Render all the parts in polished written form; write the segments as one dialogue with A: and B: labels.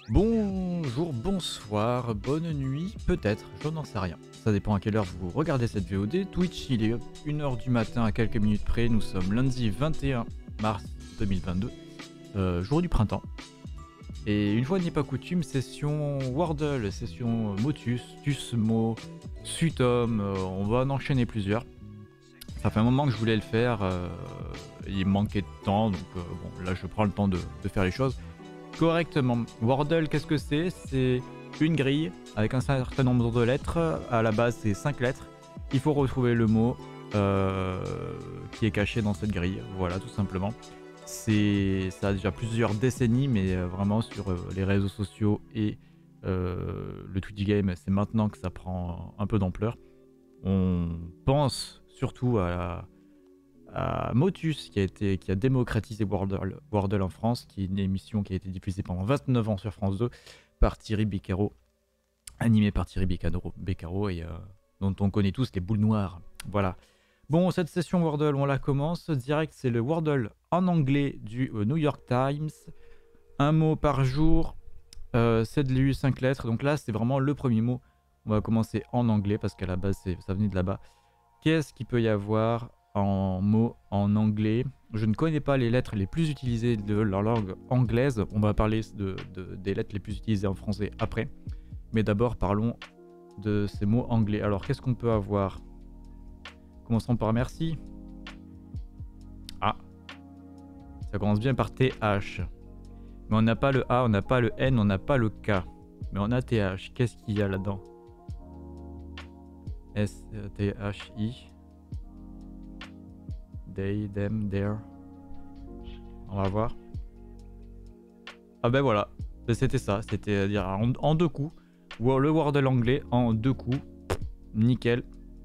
A: Bonjour, bonsoir, bonne nuit, peut-être, je n'en sais rien. Ça dépend à quelle heure vous regardez cette VOD. Twitch, il est 1 h du matin à quelques minutes près. Nous sommes lundi 21 mars 2022, jour du printemps. Et une fois n'est pas coutume, session Wordle, session Motus, Tusmo, Sutom, on va en enchaîner plusieurs. Ça fait un moment que je voulais le faire, il me manquait de temps, donc bon, là je prends le temps de faire les choses correctement. Wordle, qu'est-ce que c'est? C'est une grille avec un certain nombre de lettres. À la base, c'est 5 lettres. Il faut retrouver le mot qui est caché dans cette grille. Voilà, tout simplement. Ça a déjà plusieurs décennies, mais vraiment sur les réseaux sociaux et le Twitch game, c'est maintenant que ça prend un peu d'ampleur. On pense surtout à Motus qui a démocratisé Wordle en France, qui est une émission qui a été diffusée pendant 29 ans sur France 2 par Thierry Beccaro, animée par Thierry Beccaro et dont on connaît tous les boules noires. Voilà. Bon, cette session Wordle, on la commence direct. C'est le Wordle en anglais du New York Times. Un mot par jour, 7 LU, 5 lettres. Donc là, c'est vraiment le premier mot. On va commencer en anglais parce qu'à la base, ça venait de là-bas. Qu'est-ce qu'il peut y avoir en mots en anglais? Je ne connais pas les lettres les plus utilisées de la langue anglaise. On va parler des lettres les plus utilisées en français après. Mais d'abord, parlons de ces mots anglais. Alors, qu'est-ce qu'on peut avoir? Commençons par merci. Ah, ça commence bien par TH. Mais on n'a pas le A, on n'a pas le N, on n'a pas le K. Mais on a TH. Qu'est-ce qu'il y a là-dedans? S-T-H-I. They, them, their. On va voir. Ah ben voilà, c'était ça, c'était dire en deux coups. Le Wordle anglais en deux coups. Nickel.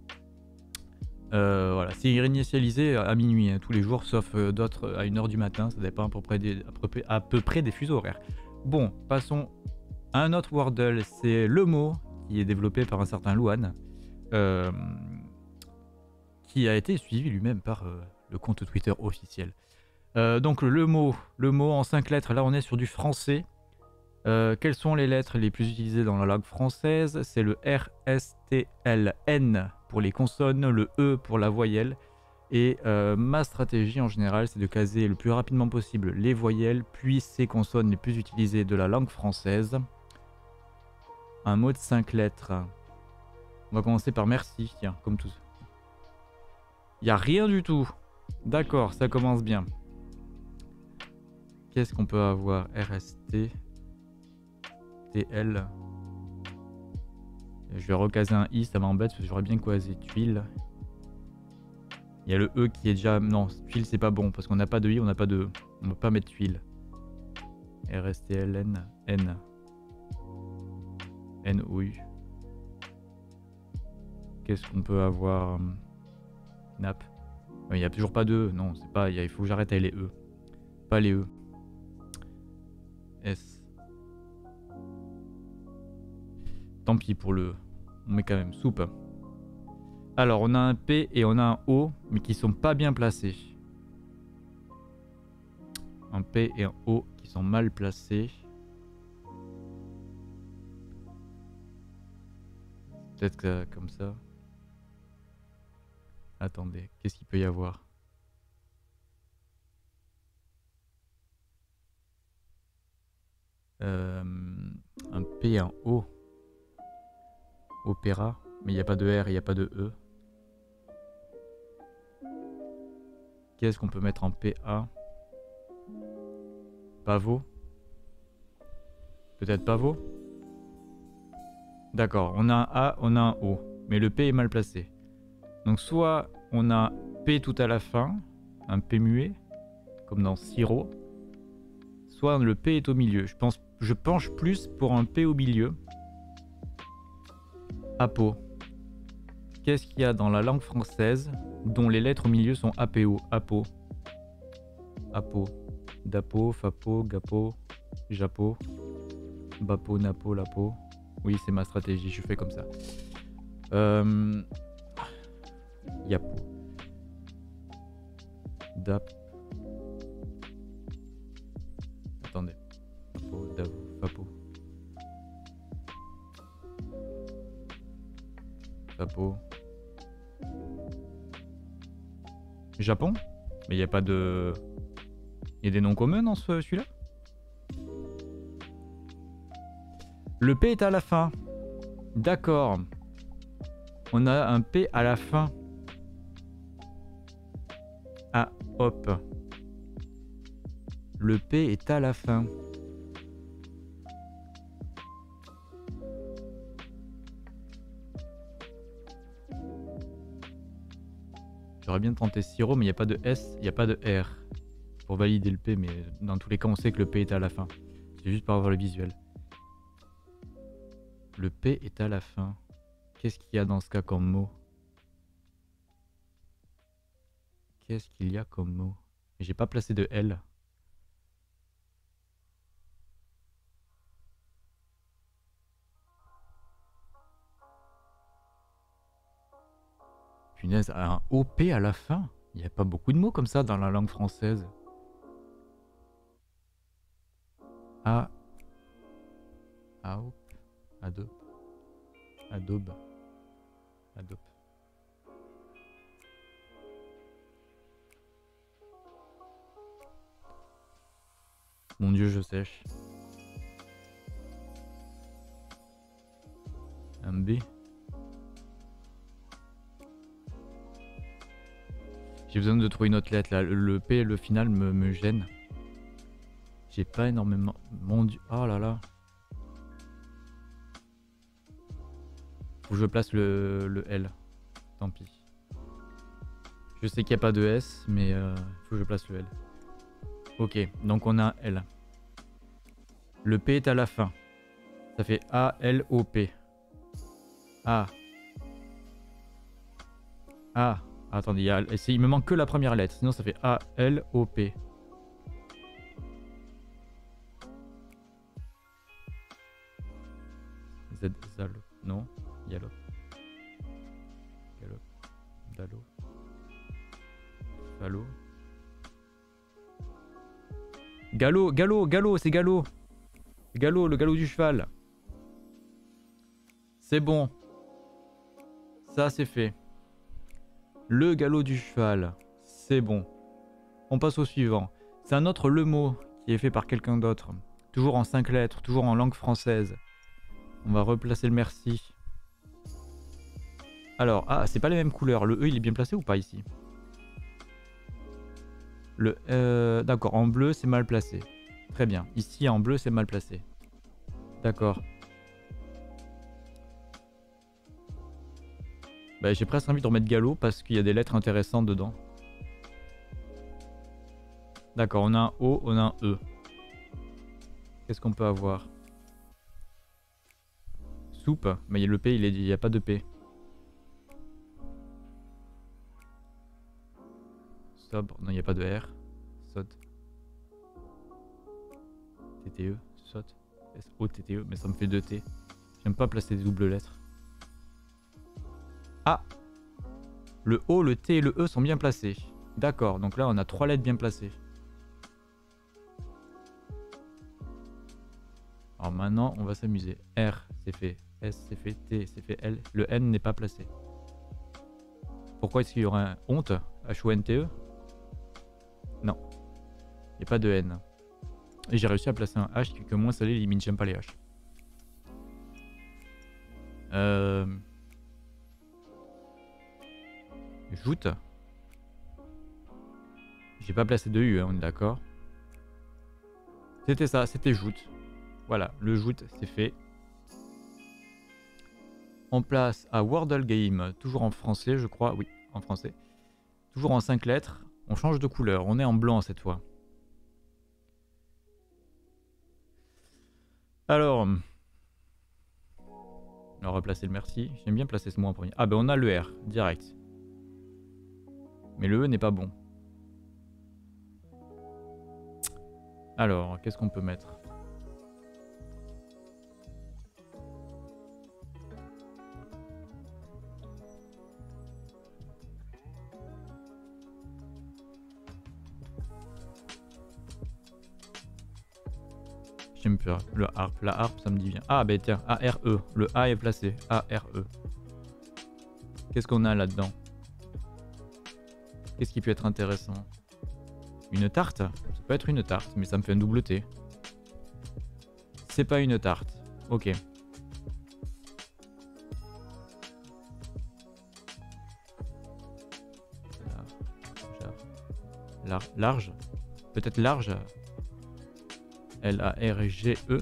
A: Voilà, c'est réinitialisé à minuit hein, tous les jours, sauf d'autres à 1 h du matin. Ça dépend à peu près des fuseaux horaires. Bon, passons à un autre Wordle. C'est le mot qui est développé par un certain Luan. Qui a été suivi lui-même par le compte Twitter officiel. Donc le mot en 5 lettres, là on est sur du français. Quelles sont les lettres les plus utilisées dans la langue française? C'est le R, S, T, L, N pour les consonnes, le E pour la voyelle. Et ma stratégie en général, c'est de caser le plus rapidement possible les voyelles, puis ces consonnes les plus utilisées de la langue française. Un mot de 5 lettres. On va commencer par merci, tiens, comme tous. Il n'y a rien du tout. D'accord, ça commence bien. Qu'est-ce qu'on peut avoir? RST, TL. Je vais recaser un I, ça m'embête parce que j'aurais bien casé tuile. Il y a le E qui est déjà... Non, tuile c'est pas bon parce qu'on n'a pas de I, on n'a pas de... On ne peut pas mettre tuile. RSTLN, N. N, U. Qu'est-ce qu'on peut avoir? Nap. Il n'y a toujours pas de E. Non, c'est pas... Il faut que j'arrête avec les E. Pas les E. S. Tant pis pour le... On met quand même soupe. Alors, on a un P et on a un O, mais qui sont pas bien placés. Un P et un O qui sont mal placés. Peut-être que comme ça. Attendez, qu'est-ce qu'il peut y avoir? Un P et un O. Opéra, mais il n'y a pas de R, il n'y a pas de E. Qu'est-ce qu'on peut mettre en PA? Pavot? Peut-être pavot? D'accord, on a un A, on a un O, mais le P est mal placé. Donc soit on a P tout à la fin, un P muet, comme dans sirop, soit le P est au milieu. Je penche plus pour un P au milieu. Apo. Qu'est-ce qu'il y a dans la langue française dont les lettres au milieu sont APO? Apo. Apo. Dapo, Fapo, Gapo, Japo, Bapo, Napo, Lapo. Oui, c'est ma stratégie, je fais comme ça. Yapo. Dap. Attendez. Fapo, Davo, Fapo. drapeau. Japon? Mais il n'y a pas de... Il y a des noms communs dans celui-là? Le P est à la fin. D'accord. On a un P à la fin. Ah, hop. Le P est à la fin. J'aurais bien tenté sirop, mais il n'y a pas de S, il n'y a pas de R. Pour valider le P, mais dans tous les cas, on sait que le P est à la fin. C'est juste pour avoir le visuel. Le P est à la fin. Qu'est-ce qu'il y a dans ce cas comme mot? Qu'est-ce qu'il y a comme mot? J'ai pas placé de L. Punaise, un OP à la fin? Il n'y a pas beaucoup de mots comme ça dans la langue française. A. Aop. Adobe. Adobe. Adobe. Mon Dieu, je sèche. Un B. J'ai besoin de trouver une autre lettre là. Le P, le final me gêne. J'ai pas énormément... Mon Dieu. Oh là là. Faut que je place le L. Tant pis. Je sais qu'il n'y a pas de S, mais faut que je place le L. Ok, donc on a un L. Le P est à la fin. Ça fait A-L-O-P. A. A. Attendez, il me manque que la première lettre. Sinon ça fait A-L-O-P. Z, Zalo. Non. Yalo. Galo. Dalo. Falo. Galop, galop, galop, c'est galop. Galop, le galop du cheval. C'est bon. Ça, c'est fait. Le galop du cheval. C'est bon. On passe au suivant. C'est un autre le mot qui est fait par quelqu'un d'autre. Toujours en 5 lettres, toujours en langue française. On va replacer le merci. Alors, ah, c'est pas les mêmes couleurs. Le E, il est bien placé ou pas ici? D'accord, en bleu, c'est mal placé. Très bien. Ici, en bleu, c'est mal placé. D'accord. Bah, j'ai presque envie de remettre galop parce qu'il y a des lettres intéressantes dedans. D'accord, on a un O, on a un E. Qu'est-ce qu'on peut avoir? Soupe. Mais le P, il n'y a pas de P. Sobre. Non, il n'y a pas de R. Saute. TTE. Saute. S-O-T-T-E. Mais ça me fait 2 T. J'aime pas placer des doubles lettres. Ah! Le O, le T et le E sont bien placés. D'accord, donc là on a 3 lettres bien placées. Alors maintenant on va s'amuser. R c'est fait, S c'est fait, T c'est fait, L. Le N n'est pas placé. Pourquoi est-ce qu'il y aurait un honte? H-O-N-T-E? Non. Il n'y a pas de N. Et j'ai réussi à placer un H qui que moins salé élimine. J'aime pas les H. Joute. J'ai pas placé de U, hein, on est d'accord. C'était ça, c'était joute. Voilà, le joute, c'est fait. On place à Wordle Game, toujours en français, je crois. Oui, en français. Toujours en 5 lettres. On change de couleur, on est en blanc cette fois. Alors, on va replacer le merci. J'aime bien placer ce mot en premier. Ah ben on a le R, direct. Mais le E n'est pas bon. Alors, qu'est-ce qu'on peut mettre? J'aime pas le harpe. La harpe, ça me dit bien. Ah, ben tiens, A-R-E. Le A est placé. A-R-E. Qu'est-ce qu'on a là-dedans? Qu'est-ce qui peut être intéressant? Une tarte? Ça peut être une tarte, mais ça me fait un double T. C'est pas une tarte. Ok. Large. Peut-être large. L-A-R-G-E.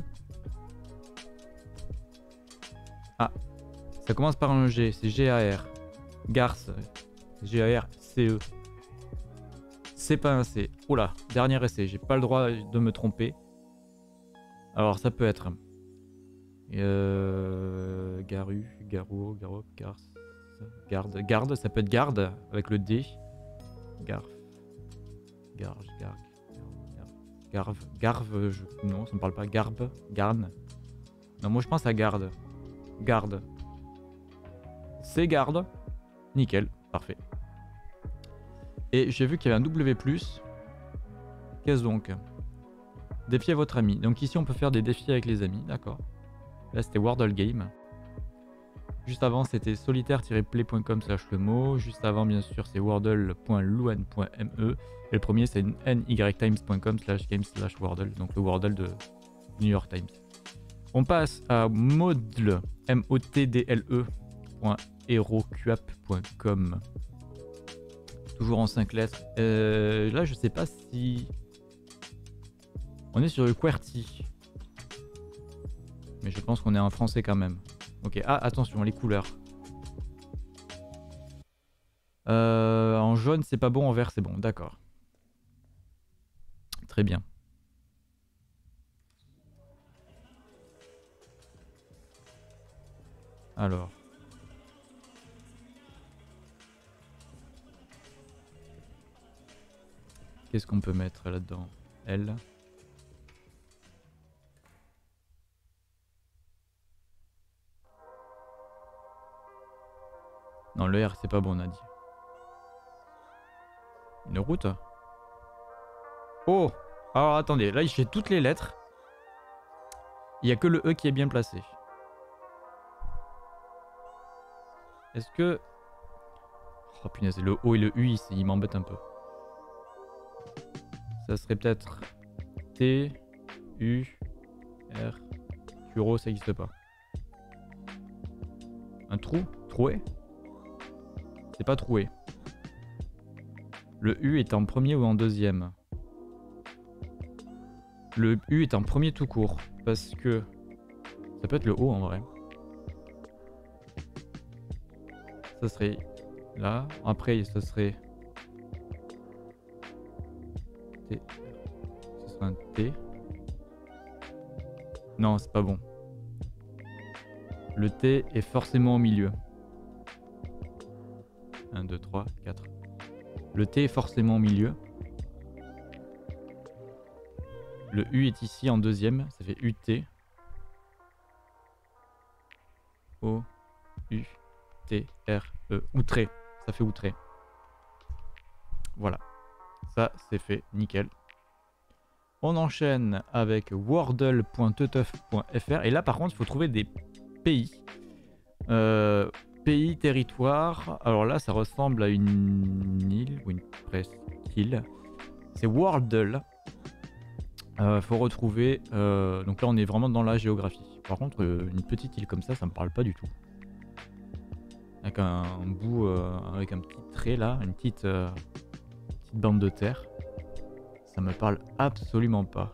A: Ah. Ça commence par un G. C'est G-A-R. Garce. G-A-R-C-E. C'est pas un C. Oh là. Dernier essai. J'ai pas le droit de me tromper. Alors ça peut être... Garu. Garou. Garop. Garce. Garde. Garde. Ça peut être garde. Avec le D. Garf. Garge. Garve. Garve. Non, ça me parle pas. Garbe. Garne. Non, moi je pense à garde. Garde. C'est garde. Nickel. Parfait. Et j'ai vu qu'il y avait un W+. Qu'est-ce donc? Défiez votre ami. Donc ici on peut faire des défis avec les amis. D'accord. Là c'était Wordle Game. Juste avant c'était solitaire-play.com/le mot. Juste avant bien sûr c'est wordle.luan.me. Et le premier c'est nytimes.com/game/wordle. Donc le Wordle de New York Times. On passe à modle. motdle.heroqap.com. Toujours en 5 lettres. Là je sais pas si... On est sur le QWERTY. Mais je pense qu'on est en français quand même. Ok, ah attention, les couleurs. En jaune c'est pas bon, en vert c'est bon, d'accord. Très bien. Alors. Qu'est-ce qu'on peut mettre là-dedans? L. Non, le R, c'est pas bon, on a dit. Une route? Oh! Alors attendez, là, j'ai toutes les lettres. Il n'y a que le E qui est bien placé. Est-ce que... Oh punaise, le O et le U, il m'embête un peu. Ça serait peut-être T, U, R... Turo, ça n'existe pas. Un trou? Troué? C'est pas troué. Le U est en premier ou en deuxième? Le U est en premier tout court. Parce que... Ça peut être le O en vrai. Ça serait là. Après, ça serait... T. Ce serait un T. Non, c'est pas bon. Le T est forcément au milieu. 1, 2, 3, 4. Le T est forcément au milieu. Le U est ici en deuxième. Ça fait UT. O, U, T, R, E. Outré. Ça fait outré. Voilà. Ça, c'est fait. Nickel. On enchaîne avec wordle.teutuf.fr. Et là, par contre, il faut trouver des pays. Pays, territoire. Alors là, ça ressemble à une île ou une presqu'île. C'est Wordle. Faut retrouver. Donc là, on est vraiment dans la géographie. Par contre, une petite île comme ça me parle pas du tout. Avec un bout, avec un petit trait là, une petite bande de terre. Ça me parle absolument pas.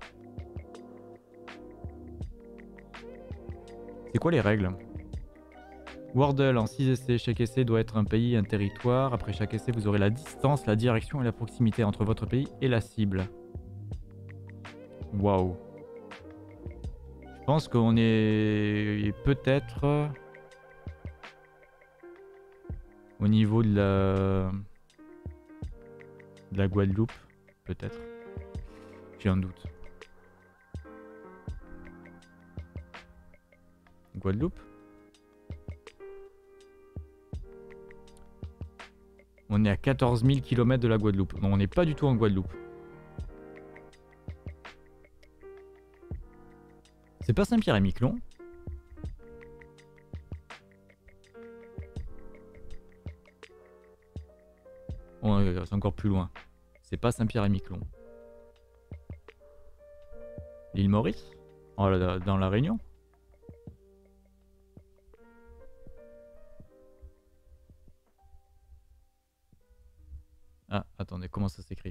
A: C'est quoi les règles? Wordle en 6 essais. Chaque essai doit être un pays, un territoire. Après chaque essai, vous aurez la distance, la direction et la proximité entre votre pays et la cible. Waouh. Je pense qu'on est peut-être au niveau de la Guadeloupe. Peut-être. J'ai un doute. Guadeloupe? On est à 14 000 km de la Guadeloupe. Non, on n'est pas du tout en Guadeloupe. C'est pas Saint-Pierre-et-Miquelon? c'est encore plus loin. C'est pas Saint-Pierre-et-Miquelon. L'île Maurice? Oh, dans la Réunion? Ah, attendez, comment ça s'écrit?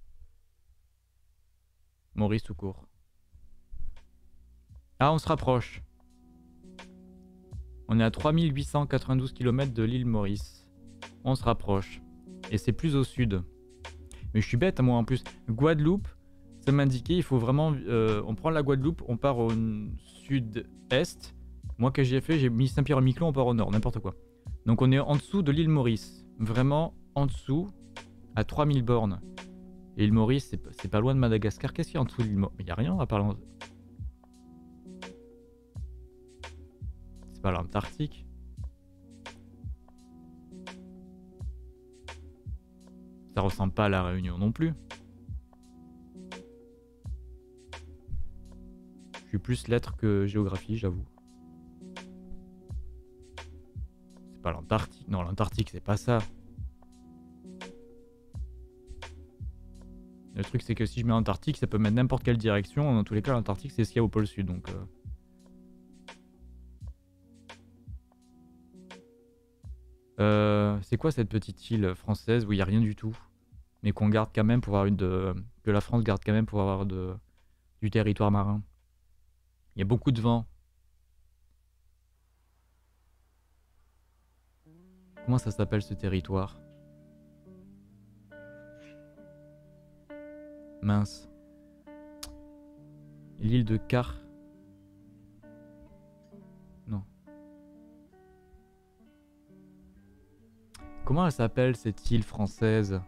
A: Maurice tout court. Ah, on se rapproche. On est à 3892 km de l'île Maurice. On se rapproche. Et c'est plus au sud. Mais je suis bête, moi en plus. Guadeloupe, ça m'indiquait, il faut vraiment... on prend la Guadeloupe, on part au sud-est. Moi, que j'ai fait, j'ai mis Saint-Pierre-et-Miquelon, on part au nord, n'importe quoi. Donc on est en dessous de l'île Maurice. Vraiment en dessous, à 3000 bornes. Et l'île Maurice, c'est pas loin de Madagascar. Qu'est-ce qu'il y a en dessous de l'île Maurice? Il n'y a rien à part... C'est pas l'Antarctique. Ça ressemble pas à la Réunion non plus. Je suis plus lettres que géographie, j'avoue. C'est pas l'Antarctique. Non, l'Antarctique, c'est pas ça. Le truc, c'est que si je mets Antarctique, ça peut mettre n'importe quelle direction. Dans tous les cas, l'Antarctique, c'est ce qu'il y a au pôle sud. Donc, c'est quoi cette petite île française où il n'y a rien du tout, mais qu'on garde quand même pour avoir que la France garde quand même pour avoir du territoire marin. Il y a beaucoup de vent. Comment ça s'appelle ce territoire? Mince. L'île de Car. Non. Comment elle s'appelle cette île française?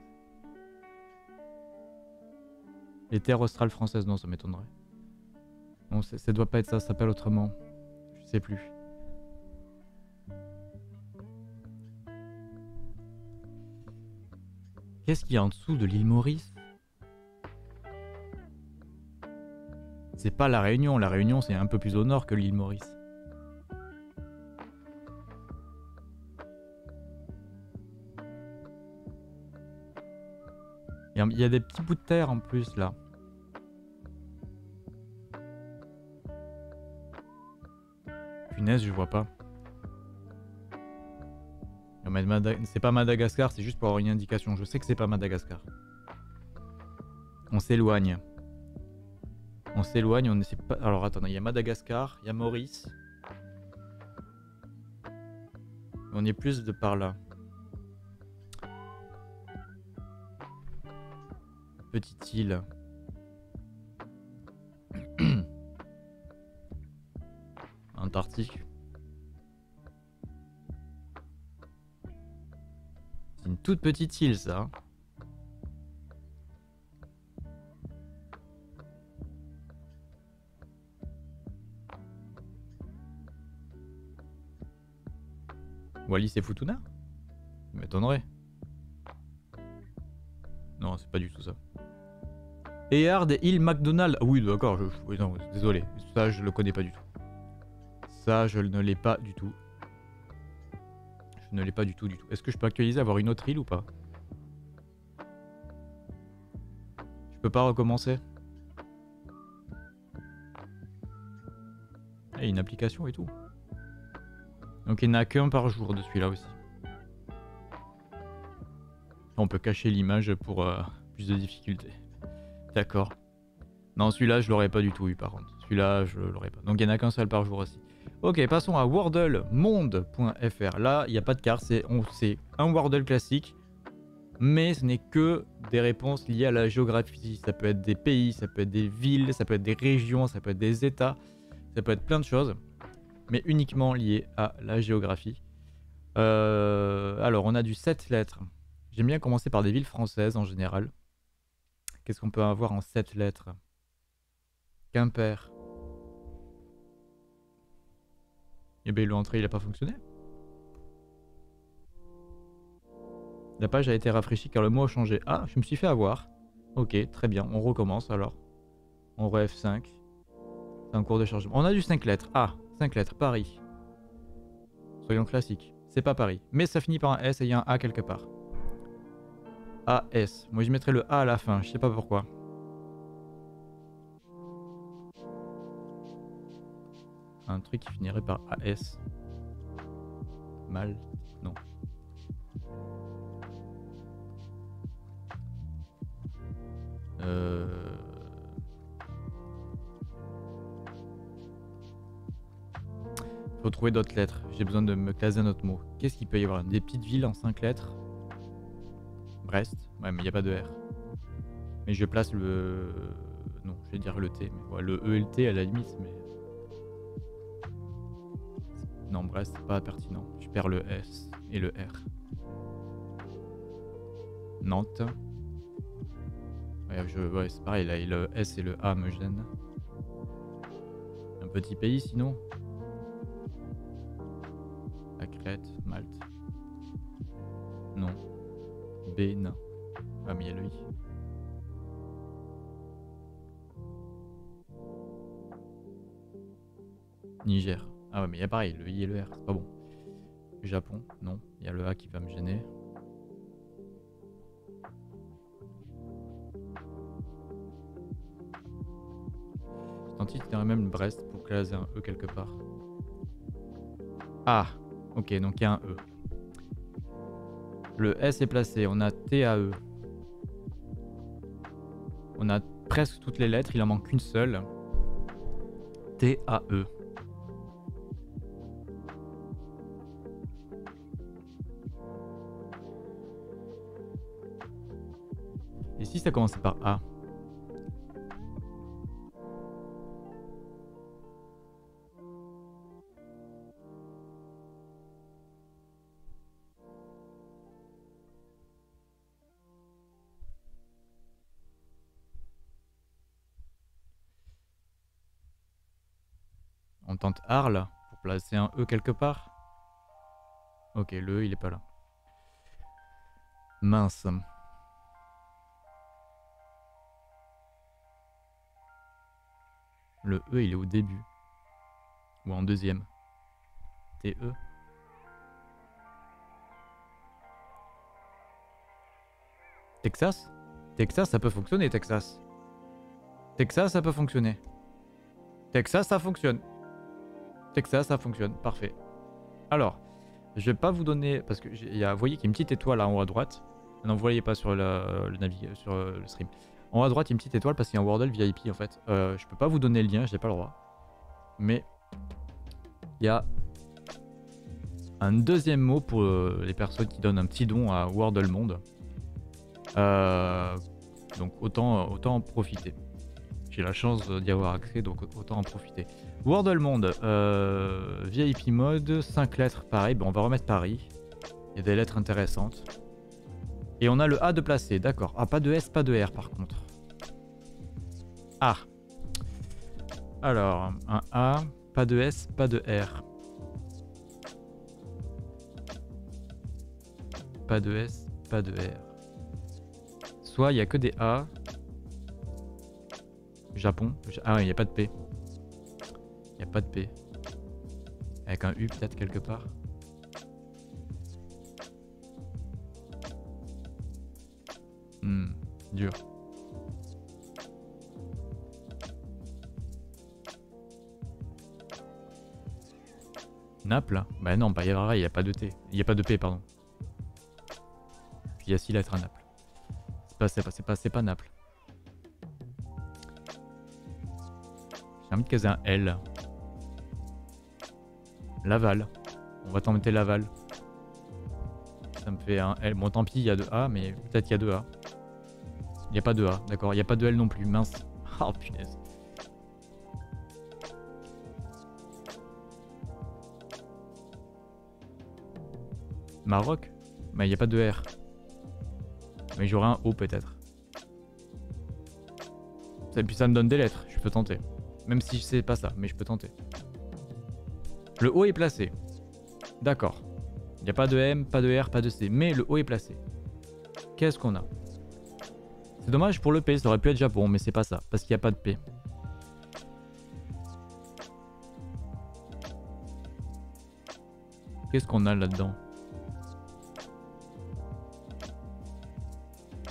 A: Les terres australes françaises? Non, ça m'étonnerait. Non, ça doit pas être ça, ça s'appelle autrement. Je sais plus. Qu'est-ce qu'il y a en dessous de l'île Maurice? C'est pas la Réunion. La Réunion, c'est un peu plus au nord que l'île Maurice. Il y a des petits bouts de terre en plus là. Punaise, je vois pas. C'est pas Madagascar, c'est juste pour avoir une indication. Je sais que c'est pas Madagascar. On s'éloigne. On s'éloigne, on essaie pas. Alors attendez, il y a Madagascar, il y a Maurice. On est plus de par là. Petite île. Antarctique. C'est une toute petite île ça. Wallis et Futuna? Ça m'étonnerait. Non, c'est pas du tout ça. Eard et île McDonald. Ah oui, d'accord. Oui, non, désolé. Ça, je le connais pas du tout. Ça, je ne l'ai pas du tout. Je ne l'ai pas du tout, du tout. Est-ce que je peux actualiser, avoir une autre île ou pas? Je peux pas recommencer? Il y a une application et tout. Donc il n'y en a qu'un par jour de celui-là aussi. On peut cacher l'image pour plus de difficulté. D'accord. Non, celui-là, je l'aurais pas du tout eu par contre. Celui-là, je l'aurais pas. Donc il n'y en a qu'un seul par jour aussi. Ok, passons à wordlemonde.fr. Là, il n'y a pas de carte, c'est un Wordle classique. Mais ce n'est que des réponses liées à la géographie. Ça peut être des pays, ça peut être des villes, ça peut être des régions, ça peut être des états. Ça peut être plein de choses. Mais uniquement liées à la géographie. Alors, on a du 7 lettres. J'aime bien commencer par des villes françaises en général. Qu'est-ce qu'on peut avoir en 7 lettres? Quimper. Et bien l'entrée il n'a pas fonctionné. La page a été rafraîchie car le mot a changé. Ah, je me suis fait avoir. Ok, très bien, on recommence alors. On re F5. C'est en cours de chargement. On a du 5 lettres. Ah, 5 lettres, Paris. Soyons classiques. C'est pas Paris. Mais ça finit par un S et il y a un A quelque part. AS. Moi je mettrais le A à la fin, je sais pas pourquoi. Un truc qui finirait par AS. Mal. Non. Faut trouver d'autres lettres. J'ai besoin de me caser un autre mot. Qu'est-ce qu'il peut y avoir? Des petites villes en 5 lettres. Brest. Ouais, mais il n'y a pas de R. Mais je place le... Non, je vais dire le T. Mais ouais, le E et le T à la limite, mais... Non, Brest, c'est pas pertinent. Je perds le S et le R. Nantes. Ouais, c'est pareil, là, le S et le A me gênent. Un petit pays, sinon. La Crète, Malte. Non. B, non. Ah, mais il y a le I. Niger. Ah ouais, mais il y a pareil, le I et le R, c'est pas bon. Japon, non. Il y a le A qui va me gêner. Je t'anticiperais même Brest pour caser un E quelque part. Ah, ok, donc il y a un E. Le S est placé, on a TAE. On a presque toutes les lettres, il en manque qu'une seule. TAE. Et si ça commençait par A? On tente Arles pour placer un E quelque part. Ok, le E il est pas là. Mince. Le E il est au début. Ou en deuxième. TE. Texas? Texas ça peut fonctionner, Texas. Texas ça peut fonctionner. Texas ça fonctionne. Texas ça fonctionne, parfait. Alors, je vais pas vous donner, parce que vous voyez qu'il y a une petite étoile là en haut à droite. Non, vous voyez pas sur le sur le stream. En haut à droite, il y a une petite étoile parce qu'il y a un Wordle VIP en fait. Je peux pas vous donner le lien, j'ai pas le droit. Mais il y a un deuxième mot pour les personnes qui donnent un petit don à Wordle Monde. Donc autant en profiter. J'ai la chance d'y avoir accès, donc autant en profiter. Wordle Monde, VIP mode, 5 lettres, pareil. Bon, on va remettre Paris. Il y a des lettres intéressantes. Et on a le A de placé, d'accord. Ah, pas de S, pas de R par contre. Ah. Alors, un A, pas de S, pas de R. Pas de S, pas de R. Soit il n'y a que des A. Japon. Ah oui, il n'y a pas de P. Il n'y a pas de P. Avec un U peut-être quelque part. Dur. Naples? Bah non, bah il n'y a pas de T. Il n'y a pas de P, pardon. Puis il y a 6 lettres à Naples. C'est pas Naples. J'ai envie de caser un L. Laval. On va tenter Laval. Ça me fait un L. Bon, tant pis, il y a 2 A, mais peut-être qu'il y a 2 A. Il n'y a pas de A, d'accord. Il n'y a pas de L non plus, mince. Oh punaise. Maroc? Mais il n'y a pas de R. Mais j'aurai un O peut-être. Et puis ça me donne des lettres, je peux tenter. Même si je sais pas ça, mais je peux tenter. Le O est placé. D'accord. Il n'y a pas de M, pas de R, pas de C. Mais le O est placé. Qu'est-ce qu'on a? C'est dommage pour le P, ça aurait pu être Japon, mais c'est pas ça, parce qu'il n'y a pas de P. Qu'est-ce qu'on a là-dedans?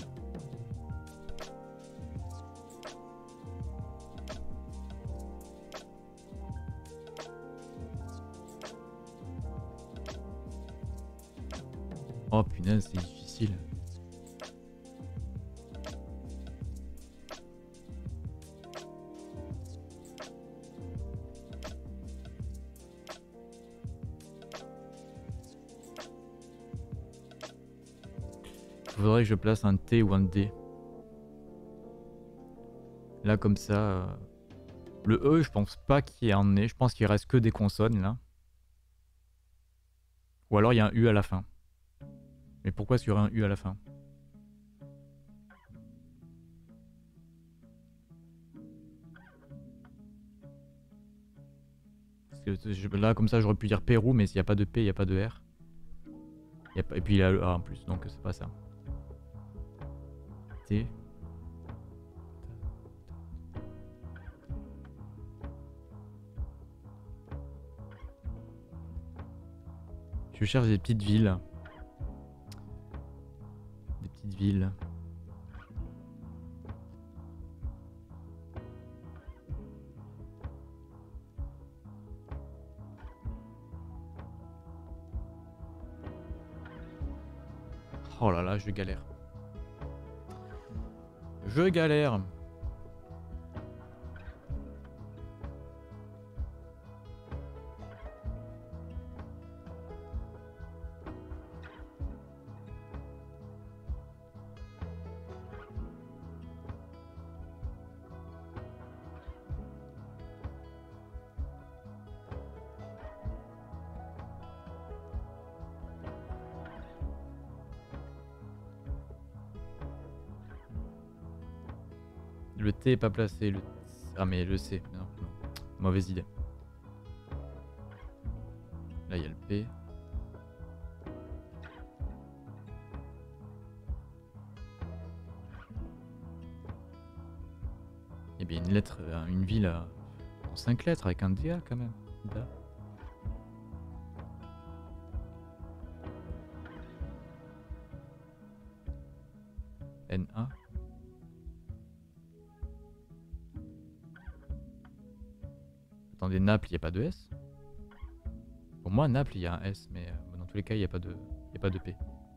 A: Oh punaise, c'est difficile. Il faudrait que je place un T ou un D. Là comme ça, le E, je pense pas qu'il y ait un nez. Je pense qu'il reste que des consonnes là. Ou alors il y a un U à la fin. Mais pourquoi est-ce qu'il y aurait un U à la fin? Parce que là comme ça j'aurais pu dire Pérou, mais s'il n'y a pas de P, il n'y a pas de R. Et puis il y a le A en plus, donc c'est pas ça. T. Je cherche des petites villes. Des petites villes. Oh là là, je galère. Je galère. Le T est pas placé. Ah mais le C. Non, non. Mauvaise idée. Là il y a le P. Et bien une lettre, une ville en 5 lettres avec un DA quand même. Da. NA. Attendez, Naples, il n'y a pas de S? Pour moi, Naples, il y a un S, mais dans tous les cas, il n'y a pas de P.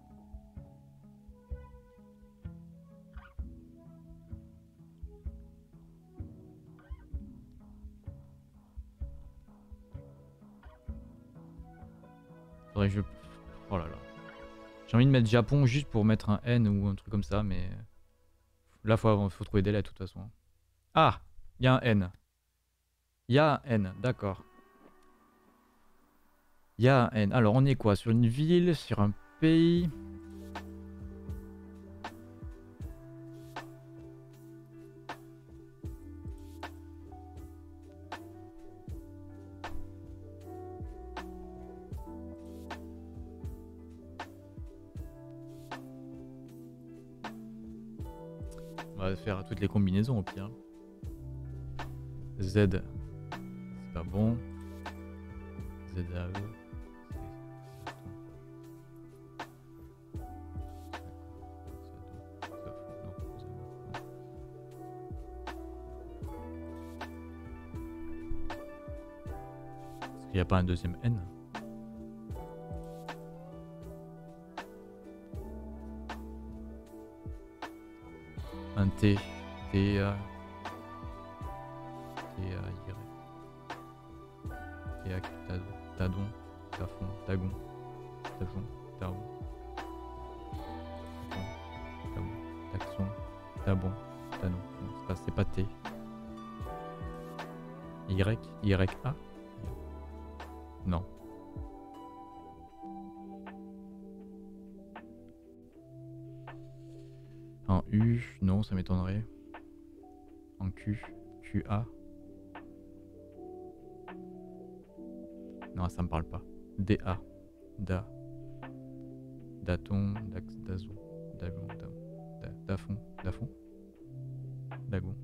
A: Faudrait que je... Oh là là. J'ai envie de mettre Japon juste pour mettre un N ou un truc comme ça, mais... Là, faut trouver des lettres, de toute façon. Ah! Il y a un N. Il y a un N, d'accord. Il y a un N. Alors, on est quoi? Sur une ville? Sur un pays? On va faire toutes les combinaisons au pire. Z. C'est pas bon. ZAE. Il n'y a pas un deuxième N? Un T. T, A. T, A, Y. T, A, Tadon. Tadon. Tafon. Tagon. Tajon. Taron. Tabon. Taxon. Tabon. Tanon. C'est pas T. Y. Y-A. Non. En U, non, ça m'étonnerait. En Q, QA. Non, ça me parle pas. DA. Da. Daton, Dax, Dazon, Dagon, Dafon, Dafon. Dagon.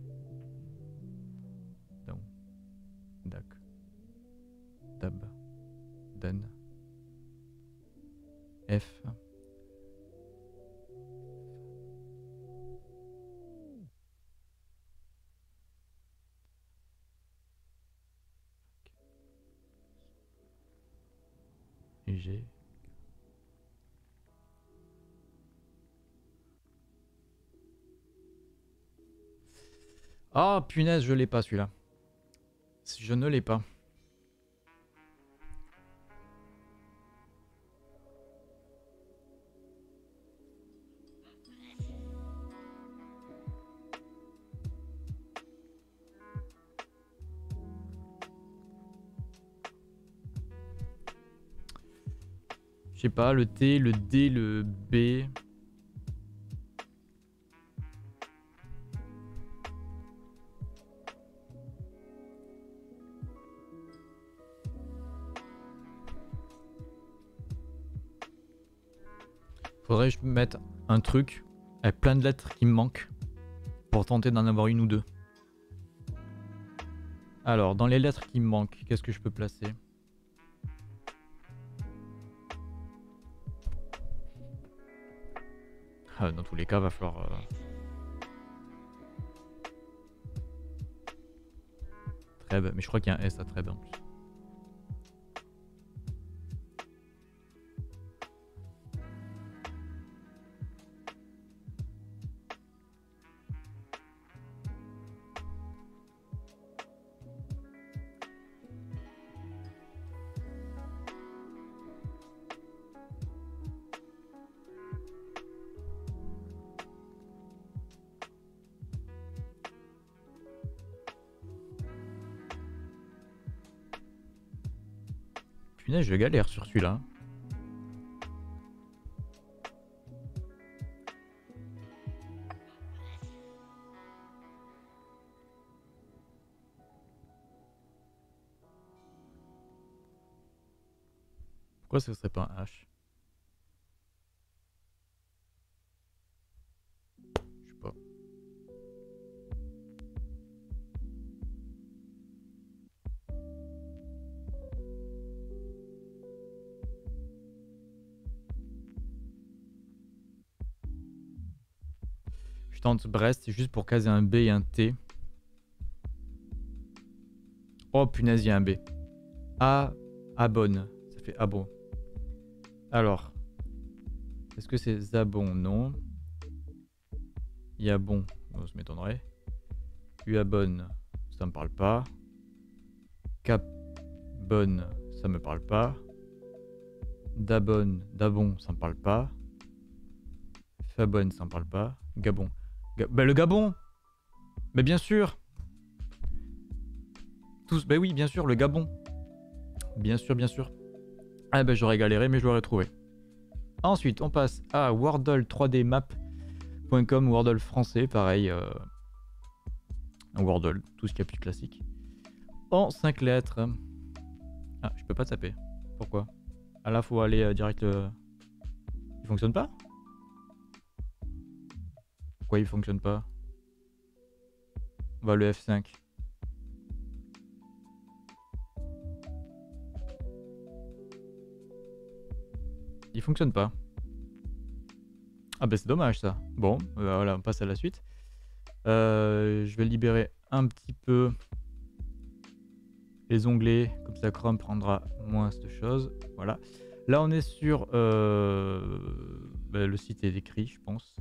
A: Daon. Dac. Dab. Dan. F. G. Ah, punaise, je l'ai pas celui-là. Je ne l'ai pas. Je sais pas, le T, le D, le B. Faudrait que je mette un truc avec plein de lettres qui me manquent pour tenter d'en avoir une ou deux. Alors, dans les lettres qui me manquent, qu'est-ce que je peux placer? Dans tous les cas, va falloir... Treb, mais je crois qu'il y a un S à Treb en plus. Punaise, je galère sur celui-là. Pourquoi ce serait pas un H? Je sais pas. Je tente Brest, c'est juste pour caser un B et un T. Oh punaise, il y a un B. A, Abonne. Ça fait Abon. Alors, est-ce que c'est Zabon? Non. Yabon, bon, ça m'étonnerait. Uabonne, ça me parle pas. Capbonne, ça me parle pas. Dabon, ça me parle pas. Fabonne, ça me parle pas. Gabon. Bah le Gabon. Mais bien sûr. Tous, bah oui, bien sûr, le Gabon. Bien sûr, bien sûr. Ah bah j'aurais galéré, mais je l'aurais trouvé. Ensuite, on passe à wordle3dmap.com, Wordle français, pareil. Wordle, tout ce qu'il y a plus classique. En 5 lettres. Ah, je peux pas taper. Pourquoi? Ah là, faut aller direct. Il fonctionne pas? Pourquoi il fonctionne pas? Bah le F5. Il fonctionne pas. Ah bah c'est dommage ça. Bon, voilà, on passe à la suite. Je vais libérer un petit peu les onglets, comme ça Chrome prendra moins de choses. Voilà. Là on est sur le site est écrit, je pense.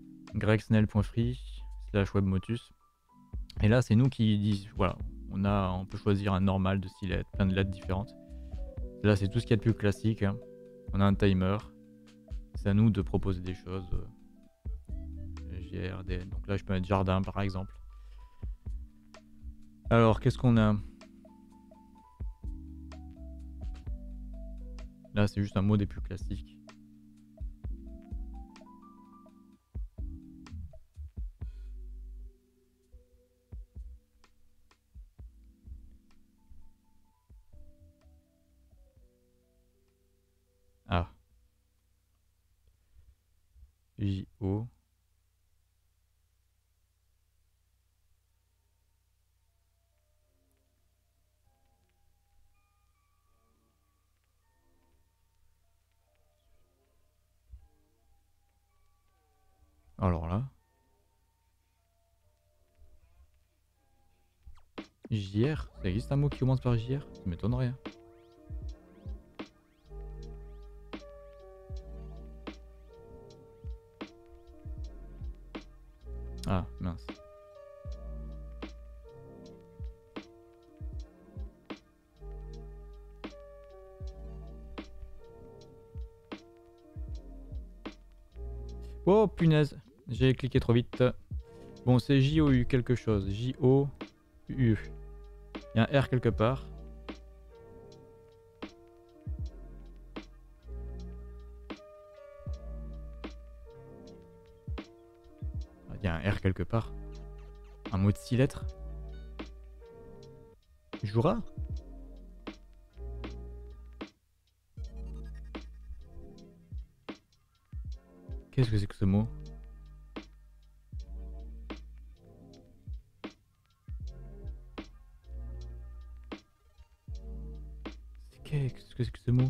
A: gregsnell.free/webmotus. Et là c'est nous qui disent, voilà, on peut choisir un normal de style plein de lettres différentes. Là c'est tout ce qu'il y a de plus classique, hein. On a un timer. C'est à nous de proposer des choses. GRD. Donc là je peux mettre jardin par exemple. Alors qu'est-ce qu'on a? Là c'est juste un mot des plus classiques. Ah. JO. Alors là. JR. Ça existe un mot qui commence par JR? Ça m'étonnerait. Ah mince. Oh punaise, j'ai cliqué trop vite. Bon, c'est J-O-U quelque chose. J-O-U. Il y a un R quelque part. Il y a un R quelque part. Un mot de 6 lettres. Jura? Qu'est-ce que c'est que ce mot? Qu'est-ce que c'est que ce mot?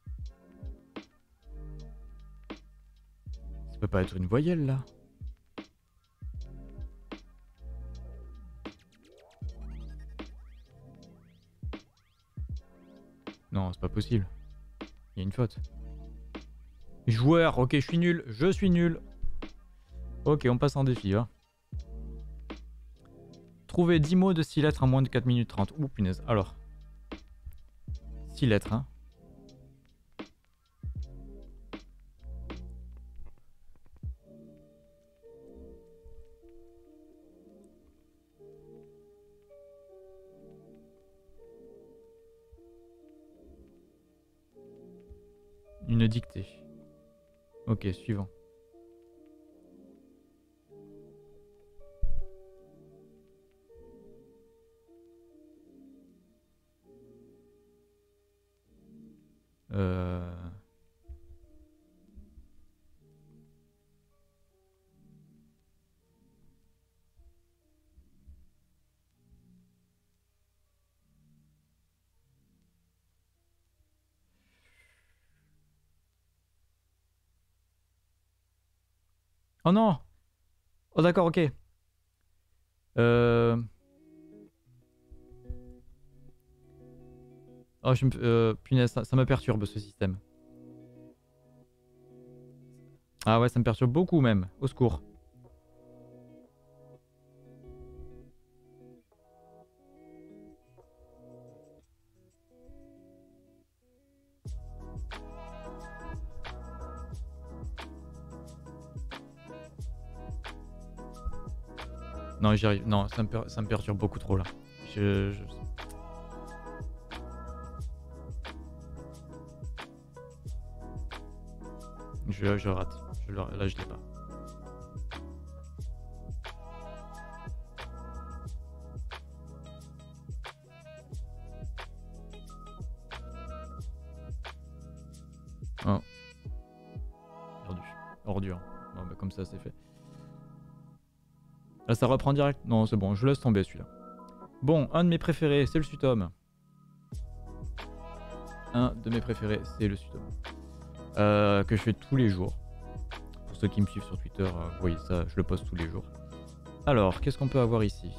A: Ça peut pas être une voyelle là. Non, c'est pas possible. Il y a une faute. Joueur, ok, je suis nul. Je suis nul. Ok, on passe en défi, hein. Trouver 10 mots de 6 lettres en moins de 4 minutes 30. Ouh, punaise. Alors. 6 lettres, hein. Une dictée. Ok, suivant. Oh non! Oh d'accord, ok. Oh, punaise, ça me perturbe ce système. Ah ouais, ça me perturbe beaucoup même. Au secours. Non, j'y arrive. Non, ça me perturbe beaucoup trop là. Je... Je rate. Là, je l'ai pas. Oh. Perdu. Ordure. Bon, bah, comme ça, c'est fait. Là, ça reprend direct. Non, c'est bon, je laisse tomber celui-là. Bon, un de mes préférés, c'est le Sutom. Un de mes préférés, c'est le Sutom. Que je fais tous les jours. Pour ceux qui me suivent sur Twitter, vous voyez ça, je le poste tous les jours. Alors, qu'est-ce qu'on peut avoir ici?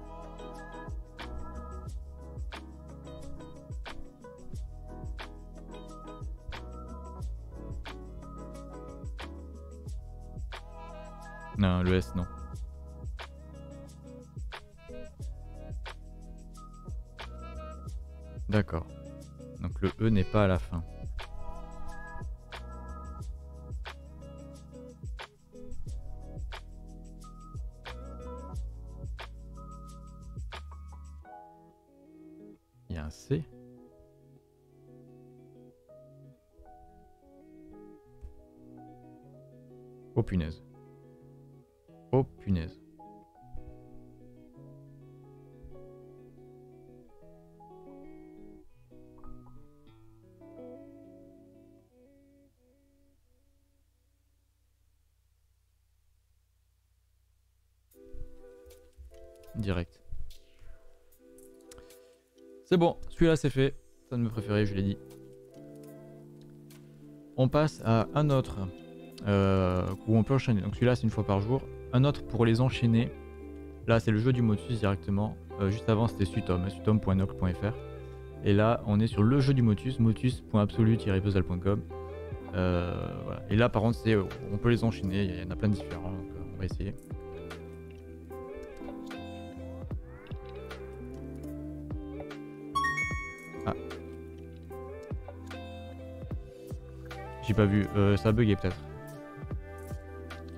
A: Non, le S, non. D'accord. Donc le E n'est pas à la fin. Il y a un C. Oh punaise. Oh punaise. Direct. C'est bon, celui-là c'est fait. C'est un de mes préférés, je l'ai dit. On passe à un autre où on peut enchaîner. Donc celui-là c'est une fois par jour. Un autre pour les enchaîner. Là c'est le jeu du motus directement. Juste avant c'était Sutom, sutom.noc.fr. Et là on est sur le jeu du motus, motus.absolu-puzzle.com. Voilà. Et là par contre on peut les enchaîner, il y en a plein de différents, donc on va essayer. Ah. J'ai pas vu, ça a bugué peut-être.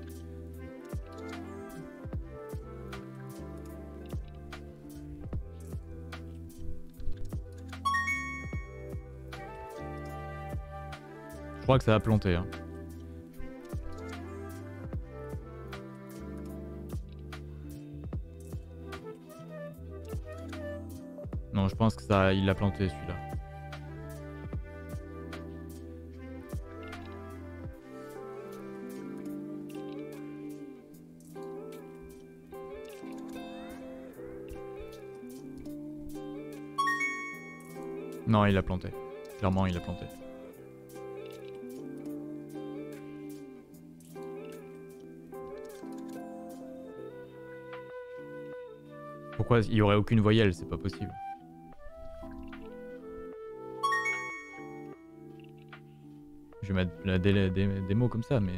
A: crois que ça a planté. Hein. Non, je pense que ça, il l'a planté celui-là. Non, il a planté. Clairement, il a planté. Pourquoi il y aurait aucune voyelle? C'est pas possible. Je vais mettre des mots comme ça, mais...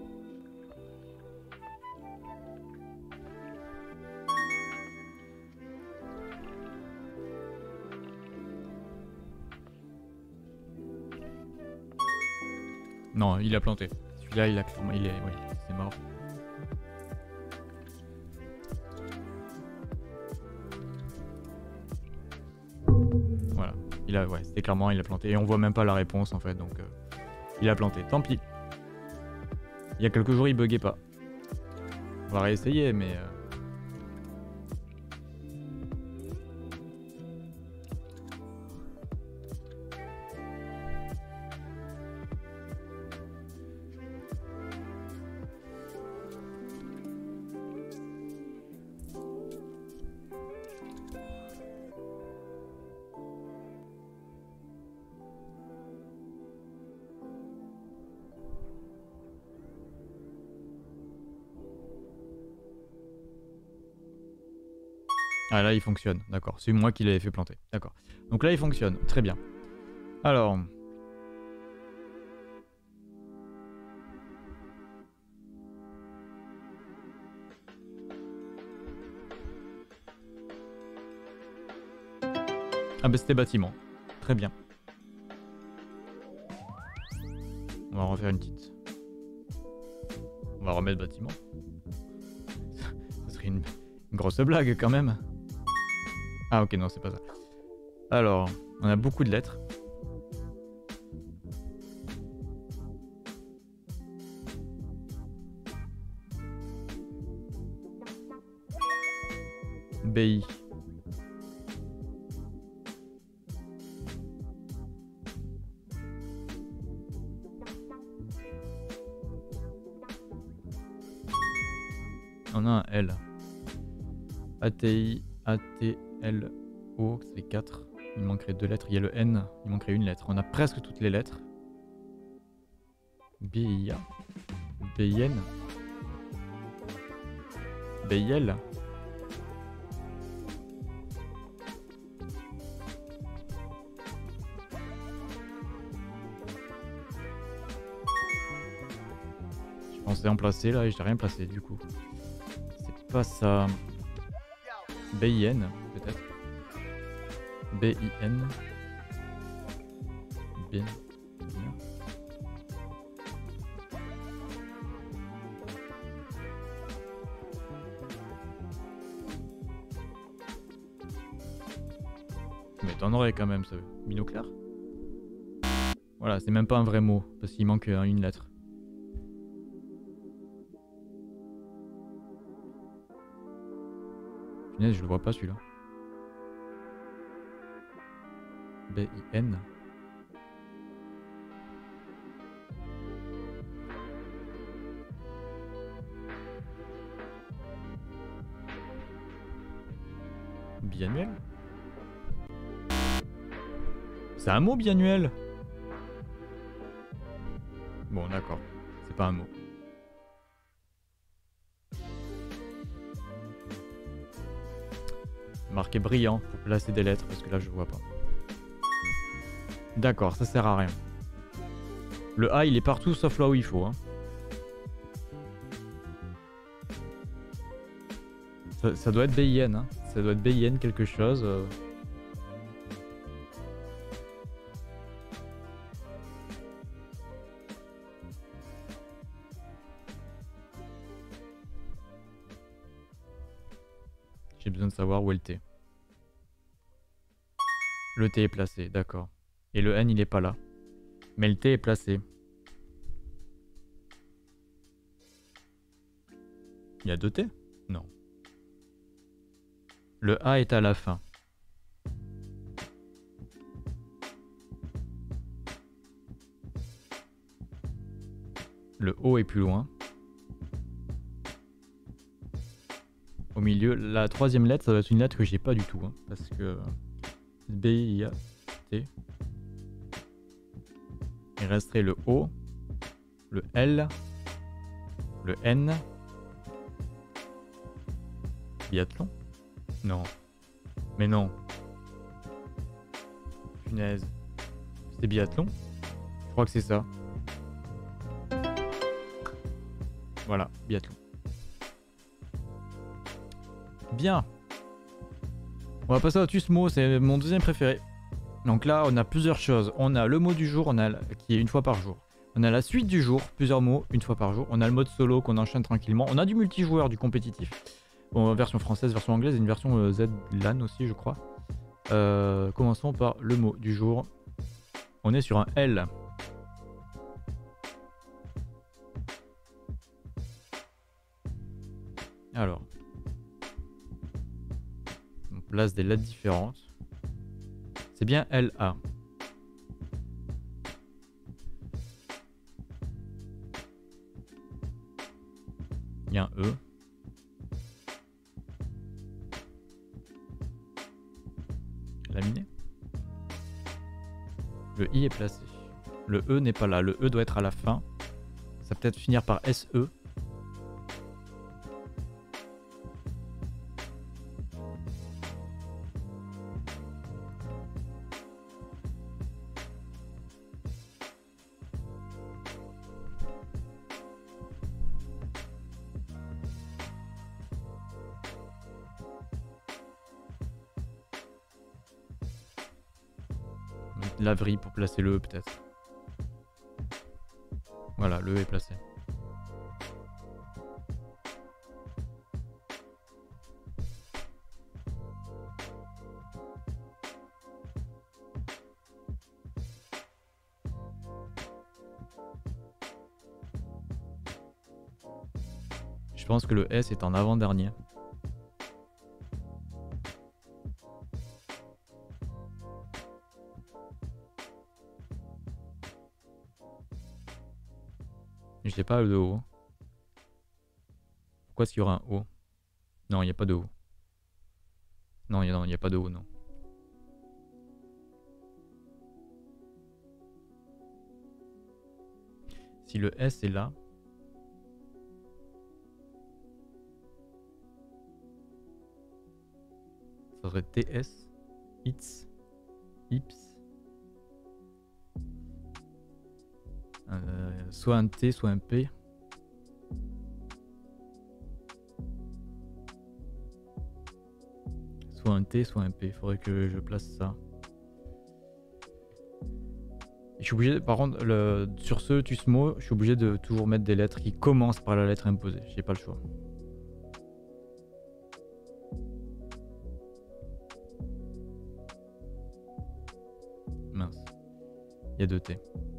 A: Non, il a planté. Celui-là, il a clairement... Oui, c'est mort. Voilà. Ouais, c'était clairement, il a planté. Et on voit même pas la réponse, en fait, donc... il a planté. Tant pis. Il y a quelques jours, il buguait pas. On va réessayer, mais... Ah là il fonctionne, d'accord. C'est moi qui l'avais fait planter, d'accord. Donc là il fonctionne, très bien. Alors... Ah bah c'était bâtiment, très bien. On va refaire une petite... On va remettre bâtiment. Ça serait une grosse blague quand même. Ah ok, non, c'est pas ça. Alors, on a beaucoup de lettres. BI. On a un L. ATI, ATLO, ça fait 4. Il manquerait 2 lettres. Il y a le N, il manquerait une lettre. On a presque toutes les lettres. BIA. BIN. BIL. Je pensais en placer là et j'ai rien placé du coup. C'est pas ça. BIN peut-être. BIN. BIN. Mais t'en aurais quand même, ça. Binoclair. Voilà, c'est même pas un vrai mot, parce qu'il manque une lettre. Punaise, je le vois pas celui-là. BIN. Biannuel? C'est un mot biannuel? Bon d'accord, c'est pas un mot. Marqué brillant pour placer des lettres parce que là je vois pas. D'accord, ça sert à rien. Le A il est partout sauf là où il faut. Hein. Ça doit être BIN. Hein. Ça doit être BIN quelque chose. J'ai besoin de savoir où est le T. Le T est placé, d'accord. Et le N il est pas là. Mais le T est placé. Il y a 2 T? Non. Le A est à la fin. Le O est plus loin. Au milieu, la troisième lettre, ça va être une lettre que j'ai pas du tout. Hein, parce que B, I, A, T. Il resterait le O, le L, le N. Biathlon? Non. Mais non. Punaise. C'est biathlon? Je crois que c'est ça. Voilà, biathlon. Bien. On va passer au Tusmo, c'est mon deuxième préféré. Donc là, on a plusieurs choses. On a le mot du jour, qui est une fois par jour. On a la suite du jour, plusieurs mots, une fois par jour. On a le mode solo qu'on enchaîne tranquillement. On a du multijoueur, du compétitif. Bon, version française, version anglaise et une version ZLAN aussi, je crois. Commençons par le mot du jour. On est sur un L. Alors. On place des lettres différentes. C'est bien LA. Il y a un E. Laminé. Le I est placé. Le E n'est pas là. Le E doit être à la fin. Ça peut être finir par SE. Laverie pour placer le E peut-être. Voilà, le E est placé. Je pense que le S est en avant-dernier. Je n'ai pas de O. Pourquoi est-ce qu'il y aura un O? Non, il n'y a pas de O. Non, il n'y a pas de O, non. Si le S est là, ça serait TS, ITS, IPS. Soit un T, soit un P. Soit un T, soit un P. Il faudrait que je place ça. Et je suis obligé, par contre, sur ce Tusmo, je suis obligé de toujours mettre des lettres qui commencent par la lettre imposée. J'ai pas le choix. Mince. Il y a 2 T.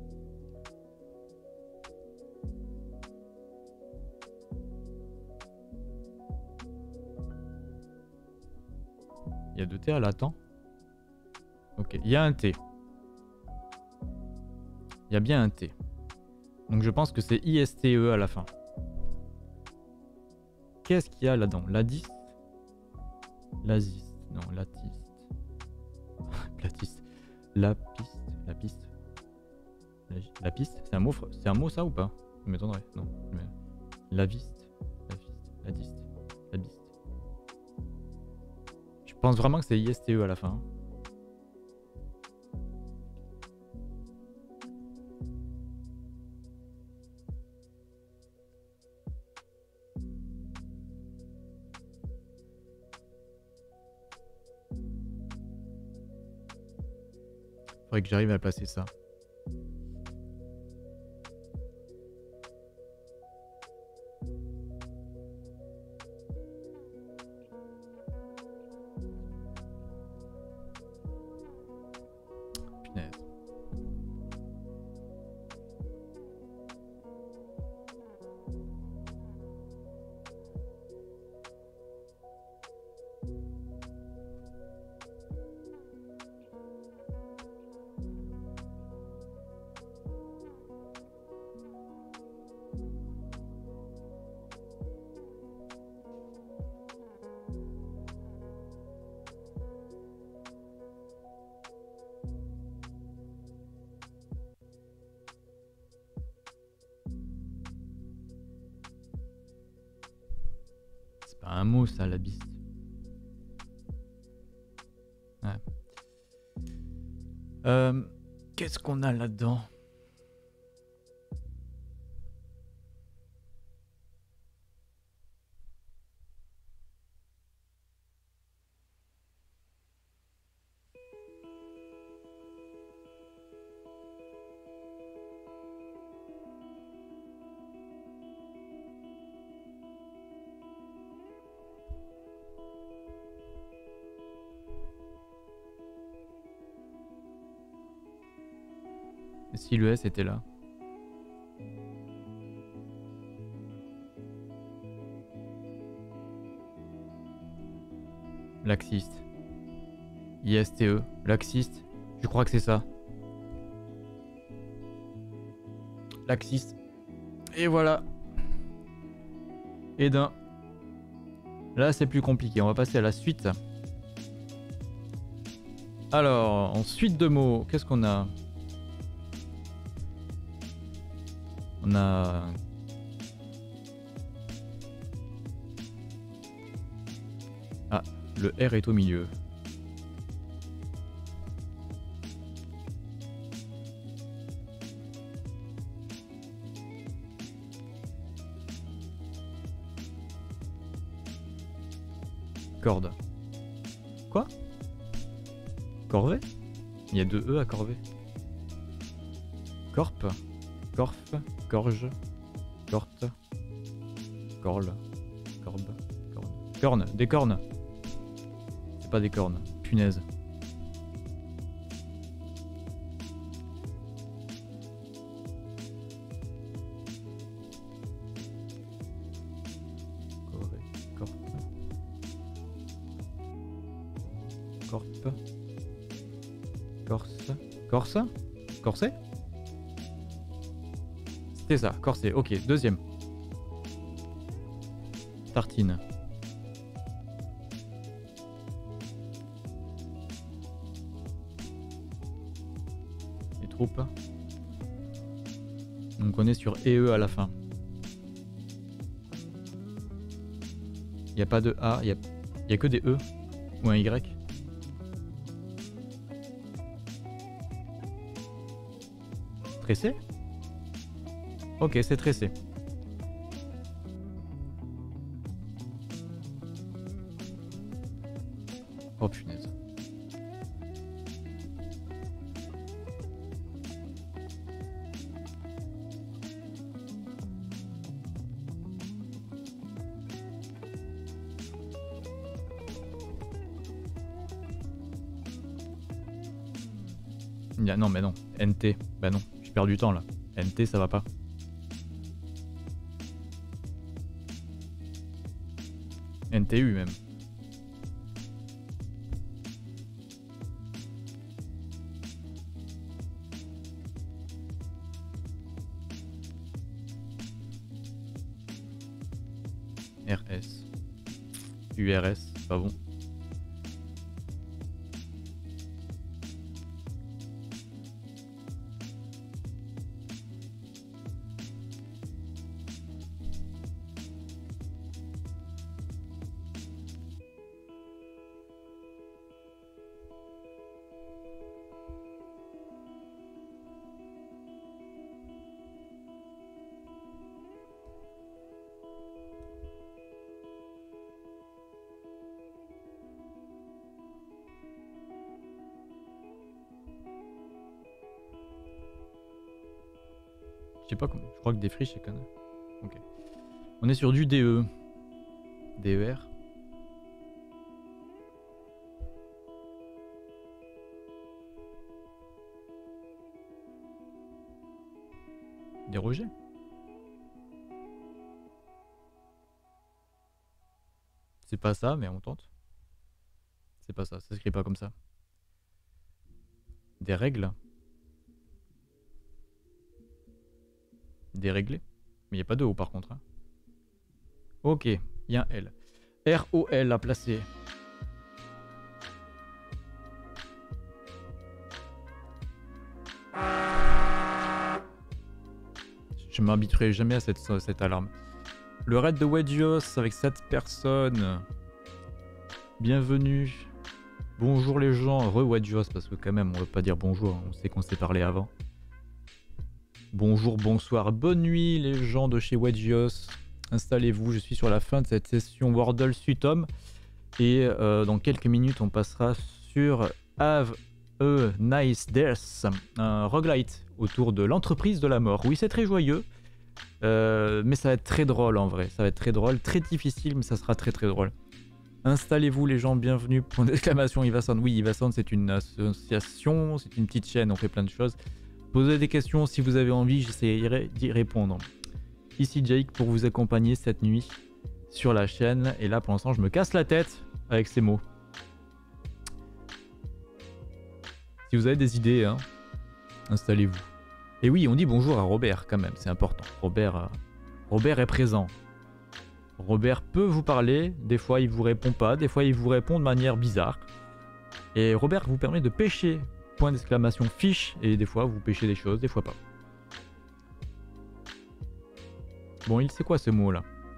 A: Il y a 2 T à l'attend. Ok, il y a un T. Il y a bien un T. Donc je pense que c'est ISTE à la fin. Qu'est-ce qu'il y a là-dedans? Ladiste? Laziste. Non, latiste. Platiste. Lapiste. Lapiste. La piste? C'est un mot ça ou pas? Ça m'étonnerait. Non. Laviste. Ladiste. Labiste. Je pense vraiment que c'est ISTE à la fin. Faudrait que j'arrive à placer ça. Punaise. un mot ça, la biste. Ouais. Qu'est-ce qu'on a là-dedans? Si le S était là. Laxiste. ISTE. Laxiste. Je crois que c'est ça. Laxiste. Et voilà. Et d'un. Là c'est plus compliqué. On va passer à la suite. Alors, en suite de mots, qu'est-ce qu'on a? On a... Ah, le R est au milieu. Corde. Quoi? Corvée? Il y a 2 E à corvée. Corp. Corf. Corge. Corte. Corle. Corbe. Corne. Corne. Des cornes. C'est pas des cornes. Punaise. Corp. Corse. Corse. Corset. C'était ça, corset. Ok, deuxième. Tartine. Les troupes. Donc on est sur EE à la fin. Il n'y a pas de A, il y a que des E ou un Y. Tressé? Ok, c'est tressé. Oh punaise. Non mais non, NT, bah non, je perds du temps là. NT ça va pas. NTU même. RS. URS, pas bon. Je sais pas comment. Je crois que des friches, c'est quand même. Ok. On est sur du DE. DER. Des rejets. C'est pas ça, mais on tente. C'est pas ça, ça s'écrit pas comme ça. Des règles. Déréglé. Mais il n'y a pas de O par contre. Hein. Ok, il y a un L. R-O-L à placer. Je m'habituerai jamais à cette alarme. Le raid de Wedgios avec 7 personnes. Bienvenue. Bonjour les gens, re-Wedgios, parce que quand même, on veut pas dire bonjour, on sait qu'on s'est parlé avant. Bonjour, bonsoir, bonne nuit les gens de chez Wedgios. Installez-vous, je suis sur la fin de cette session Wordle Sutom. Et dans quelques minutes, on passera sur Have a Nice Death, un roguelite autour de l'entreprise de la mort. Oui, c'est très joyeux, mais ça va être très drôle en vrai. Ça va être très drôle, très difficile, mais ça sera très très drôle. Installez-vous les gens, bienvenue. Point d'exclamation Ivasound. Oui, Ivasound c'est une association, c'est une petite chaîne, on fait plein de choses. Posez des questions si vous avez envie, j'essaierai d'y répondre. Ici Jake pour vous accompagner cette nuit sur la chaîne. Et là pour l'instant je me casse la tête avec ces mots. Si vous avez des idées, hein, installez-vous. Et oui, on dit bonjour à Robert quand même, c'est important. Robert est présent. Robert peut vous parler, des fois il vous répond pas, des fois il vous répond de manière bizarre. Et Robert vous permet de pêcher, point d'exclamation fiche, et des fois vous pêchez des choses, des fois pas. Bon, il sait quoi ce mot là?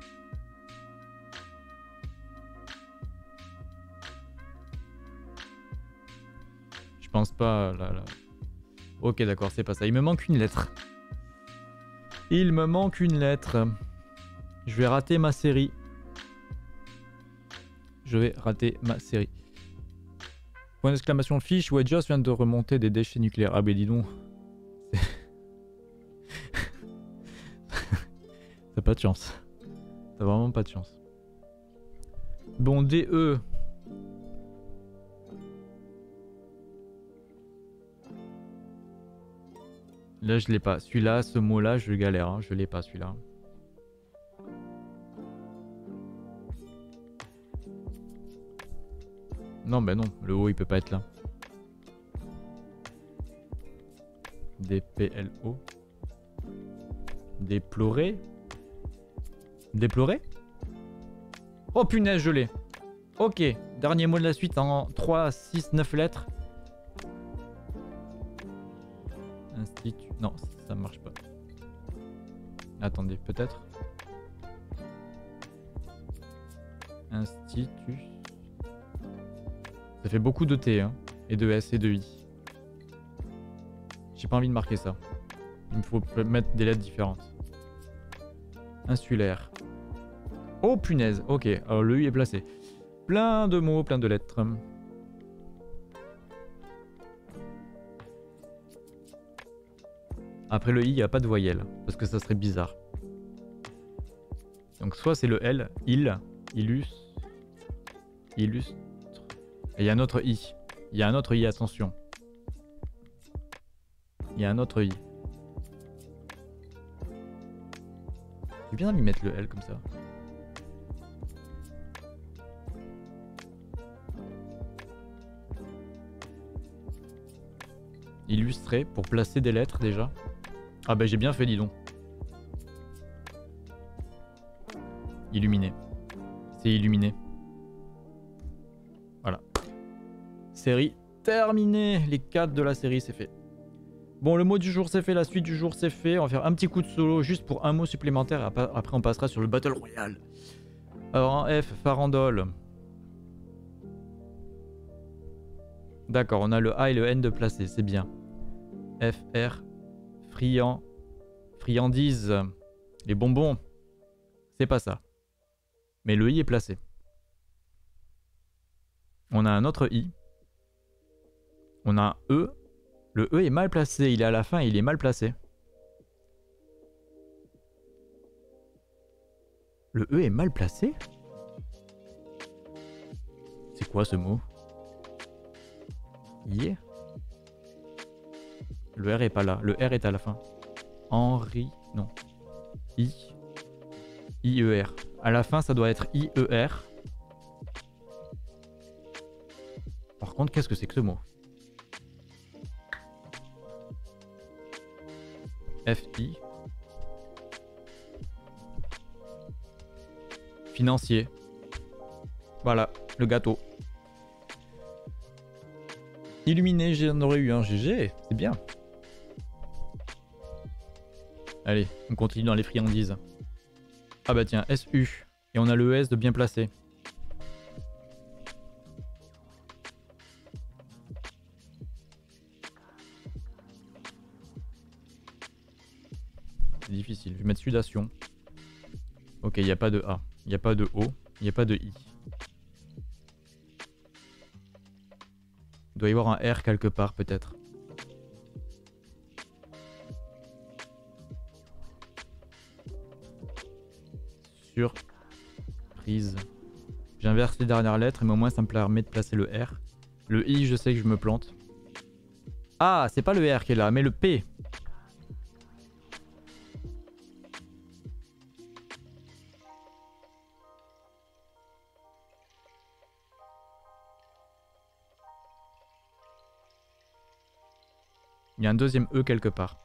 A: Je pense pas là. Ok d'accord, c'est pas ça, il me manque une lettre. Il me manque une lettre. Je vais rater ma série. Point d'exclamation fiche, Wedgios vient de remonter des déchets nucléaires. Ah ben dis donc. T'as pas de chance. T'as vraiment pas de chance. Bon, DE. Là je l'ai pas. Celui-là, ce mot-là, je galère. Hein. Je l'ai pas celui-là. Non, ben non, le O il peut pas être là. DPLO. Déplorer. Déplorer? Oh punaise, je l'ai. Ok, dernier mot de la suite en 3, 6, 9 lettres. Institut. Non, ça marche pas. Attendez, peut-être. Institut. Ça fait beaucoup de T hein, et de S et de I. J'ai pas envie de marquer ça. Il me faut mettre des lettres différentes. Insulaire. Oh punaise, ok, alors le I est placé. Plein de mots, plein de lettres. Après le I, il n'y a pas de voyelle, parce que ça serait bizarre. Donc soit c'est le L, il, illustre. Et il y a un autre I. Il y a un autre I, attention. Il y a un autre I. J'ai bien envie de mettre le L comme ça. Illustrer pour placer des lettres déjà. Ah bah j'ai bien fait, dis donc. Illuminé. C'est illuminé. Voilà. Série terminée. Les 4 de la série, c'est fait. Bon, le mot du jour, c'est fait. La suite du jour, c'est fait. On va faire un petit coup de solo juste pour un mot supplémentaire. Après, on passera sur le Battle Royale. Alors, en F, farandole. D'accord, on a le A et le N de placer. C'est bien. FR. Friand. Friandise. Les bonbons. C'est pas ça. Mais le I est placé. On a un autre I. On a un E. Le E est mal placé. Il est à la fin et il est mal placé. Le E est mal placé? C'est quoi ce mot? Yeah. Le R est pas là. Le R est à la fin. Henri. Non. I. I-E-R. À la fin, ça doit être I-E-R. Par contre, qu'est-ce que c'est que ce mot? F-I. Financier. Voilà, le gâteau. Illuminé, j'en aurais eu un GG. C'est bien. Allez, on continue dans les friandises. Ah bah tiens, SU. Et on a le ES de bien placé. C'est difficile. Je vais mettre sudation. Ok, il n'y a pas de A. Il n'y a pas de O. Il n'y a pas de I. Il doit y avoir un R quelque part peut-être. Surprise. J'inverse les dernières lettres, mais au moins ça me permet de placer le R. Le I, je sais que je me plante. Ah, c'est pas le R qui est là, mais le P. Il y a un deuxième E quelque part.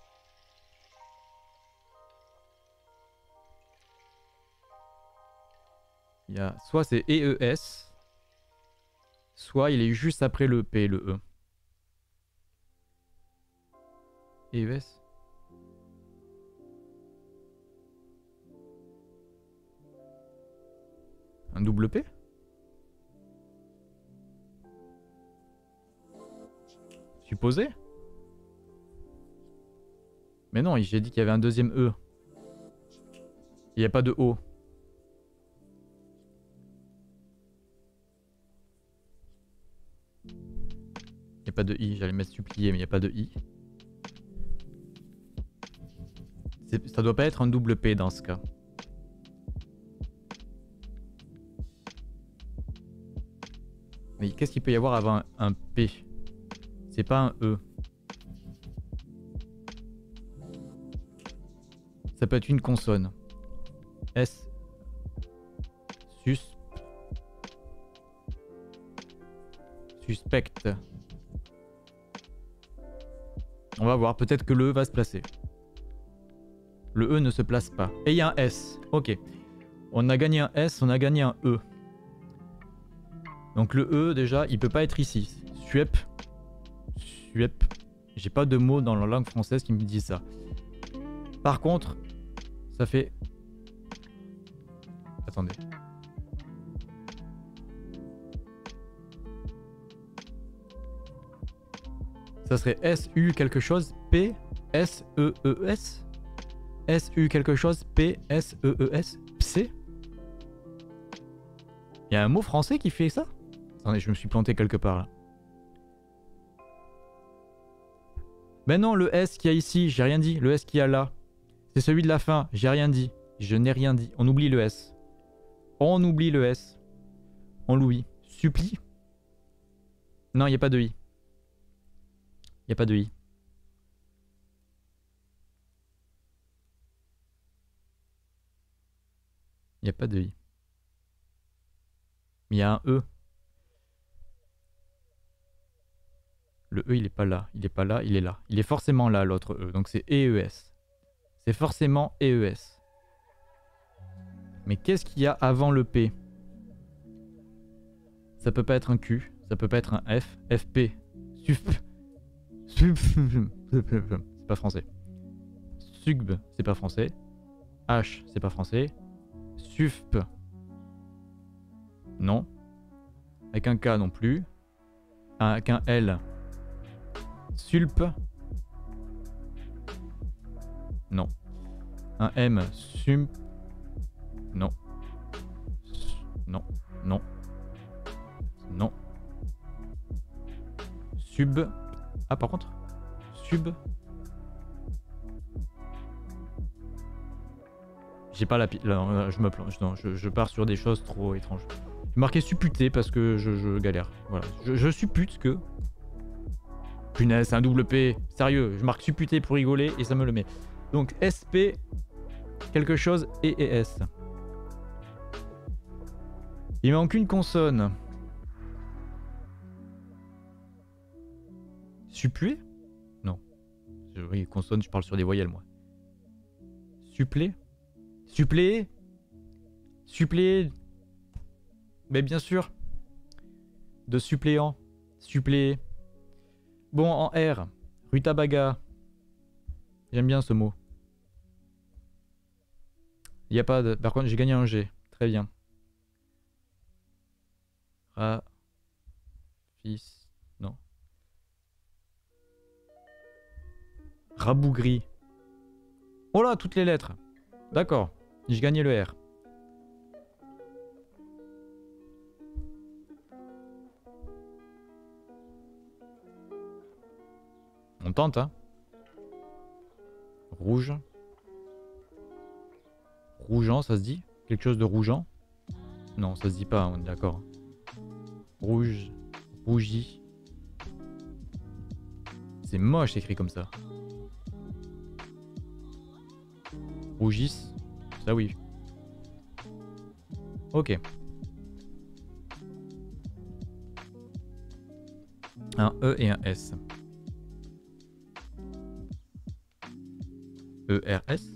A: Il y a soit c'est EES, soit il est juste après le P, le E. EES. Un double P? Supposé? Mais non, j'ai dit qu'il y avait un deuxième E. Il n'y a pas de O. Il n'y a pas de I. J'allais mettre supplier, mais il n'y a pas de I. Ça doit pas être un double P dans ce cas. Mais qu'est-ce qu'il peut y avoir avant un P? C'est pas un E. Ça peut être une consonne. S. Sus. Suspecte. On va voir, peut-être que le E va se placer. Le E ne se place pas. Et il y a un S. Ok. On a gagné un S, on a gagné un E. Donc le E, déjà, il peut pas être ici. Suep. Suep. J'ai pas de mots dans la langue française qui me dit ça. Par contre, ça fait... Attendez. Ça serait S-U quelque chose, P, S-E-E-S. S-U quelque chose, P, S-E-E-S. Psé. Il y a un mot français qui fait ça? Attendez, je me suis planté quelque part là. Mais non, le S qu'il y a ici, j'ai rien dit. Le S qu'il y a là, c'est celui de la fin, j'ai rien dit. Je n'ai rien dit. On oublie le S. On oublie le S. On l'oublie. Supplie. Non, il n'y a pas de I. Il n'y a pas de I. Il n'y a pas de I. Mais il y a un E. Le E, il est pas là. Il est pas là, il est là. Il est forcément là, l'autre E. Donc c'est EES. C'est forcément EES. Mais qu'est-ce qu'il y a avant le P? Ça peut pas être un Q. Ça peut pas être un F. FP. Sub. Sub. C'est pas français. Sub, c'est pas français. H, c'est pas français. Sufp. Non. Avec un K non plus. Avec un L. Sulp. Non. Un M. Sum. Non. Non. Non. Non. Sub. Ah, par contre. Sub. J'ai pas la pile. Je me plonge. Non, je pars sur des choses trop étranges. J'ai marqué supputé parce que je galère. Voilà. Je suppute que. Punaise, c'est un double P. Sérieux, je marque supputé pour rigoler et ça me le met. Donc SP, quelque chose et ES. Il manque une consonne. Supplué? Non. Oui, consonne, je parle sur des voyelles, moi. Supplé? Suppléé? Suppléé? Mais bien sûr. De suppléant. Suppléé. Bon, en R. Rutabaga. J'aime bien ce mot. Il y a pas de... Par contre, j'ai gagné un G. Très bien. Fils... Non. Rabougri. Oh là, toutes les lettres. D'accord. J'ai gagné le R. On tente, hein. Rouge. Rougeant, ça se dit? Quelque chose de rougeant? Non, ça se dit pas, on est d'accord. Rouge. Rougi. C'est moche écrit comme ça. Rougis. Ça oui. Ok. Un E et un S. ERS.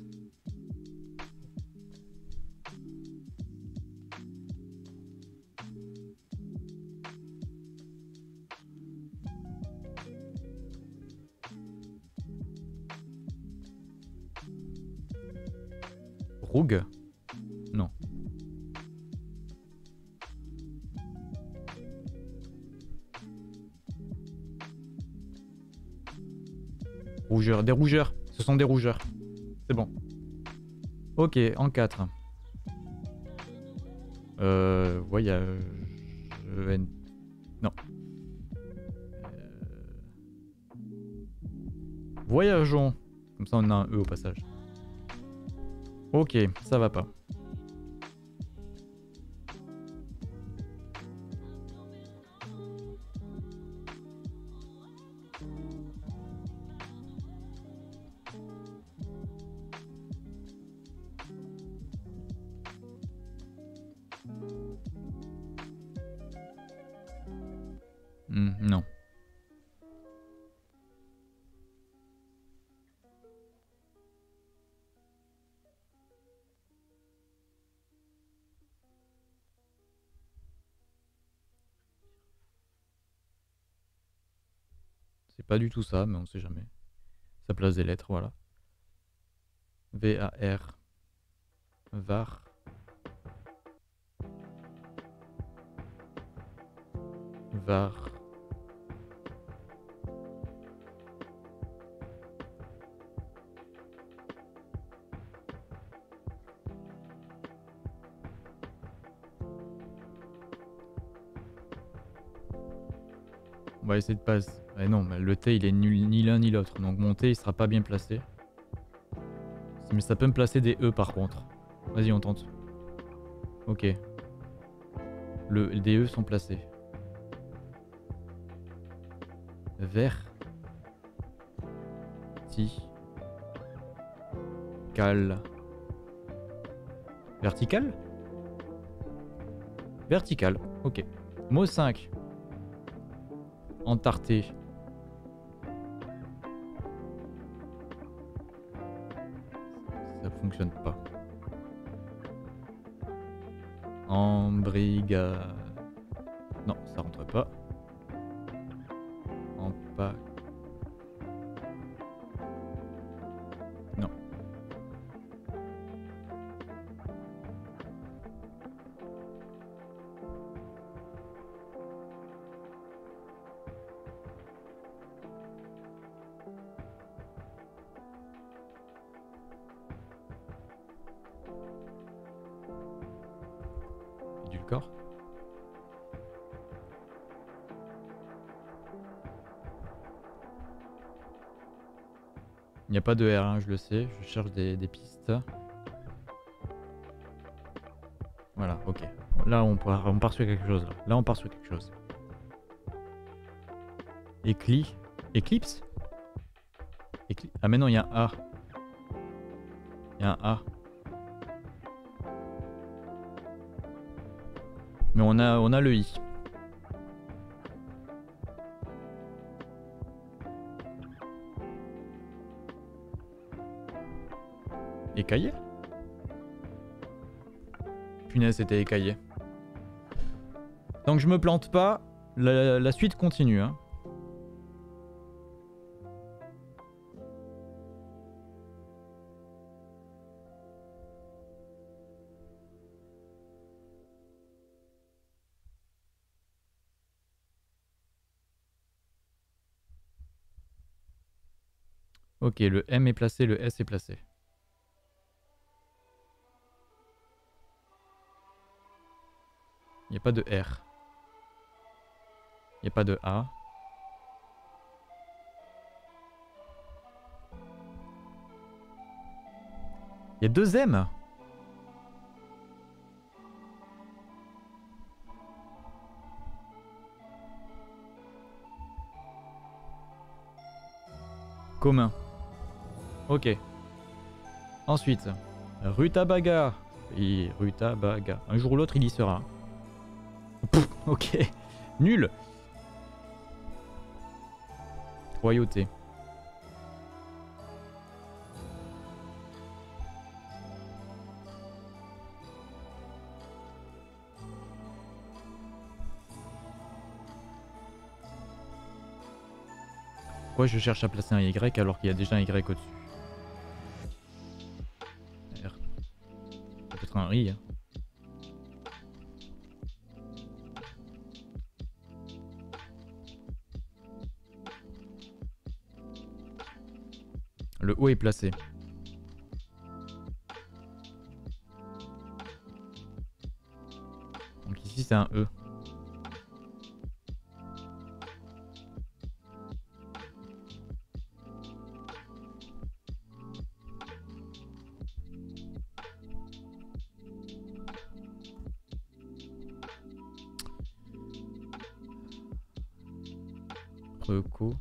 A: Rouge. Non. Rougeur. Des rougeurs. Ce sont des rougeurs. C'est bon. Ok, en 4. Voyage... Non. Voyageons. Comme ça on a un E au passage. Ok, ça va pas. Non. C'est pas du tout ça, mais on sait jamais. Ça place des lettres, voilà. V-A-R. Var. Var. On va essayer de passer. Mais non, mais le T il est nul ni l'un ni l'autre. Donc mon T il sera pas bien placé. Mais ça peut me placer des E par contre. Vas-y, on tente. Ok. Des E sont placés. Vert. Si. Cal. Vertical. Vertical. Ok. Mot 5. Entarté. Ça fonctionne pas. Embriga. Non, ça rentre pas. Empa. Non. Édulcore. Il n'y a pas de R, hein, je le sais. Je cherche des pistes. Voilà, ok. Là, on part sur quelque chose. Là, on part sur quelque chose. Eclipse. Ah, mais non, il y a un A. Il y a un A. Mais on a le I. Écaillé? Punaise, c'était écaillé. Tant que je me plante pas, la suite continue. Hein. Ok, le M est placé, le S est placé. Il n'y a pas de R. Il n'y a pas de A. Il y a 2 M. Commun. Ok. Ensuite, Rutabaga. Et Rutabaga. Un jour ou l'autre, il y sera. Pff, ok. Nul. Royauté. Pourquoi je cherche à placer un Y alors qu'il y a déjà un Y au-dessus? R. Peut-être un I. Hein. Le O est placé. Donc ici c'est un E. Reco.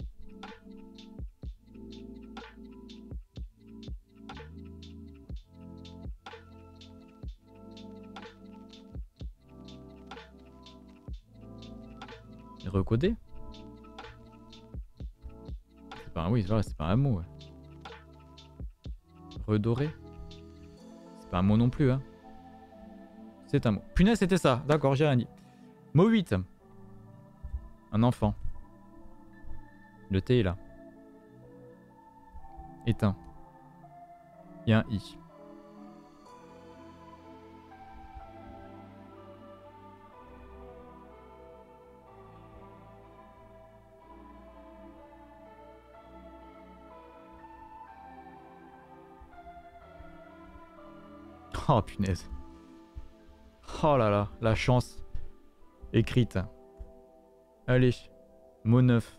A: Recodé. C'est pas un oui, voilà, c'est pas un mot. Ouais. Redoré. C'est pas un mot non plus. Hein. C'est un mot. Punaise, c'était ça. D'accord, j'ai rien dit. Mot 8. Un enfant. Le T est là. Éteint. Il y a un I. Oh punaise. Oh là là, la chance. Écrite. Allez. Mot 9.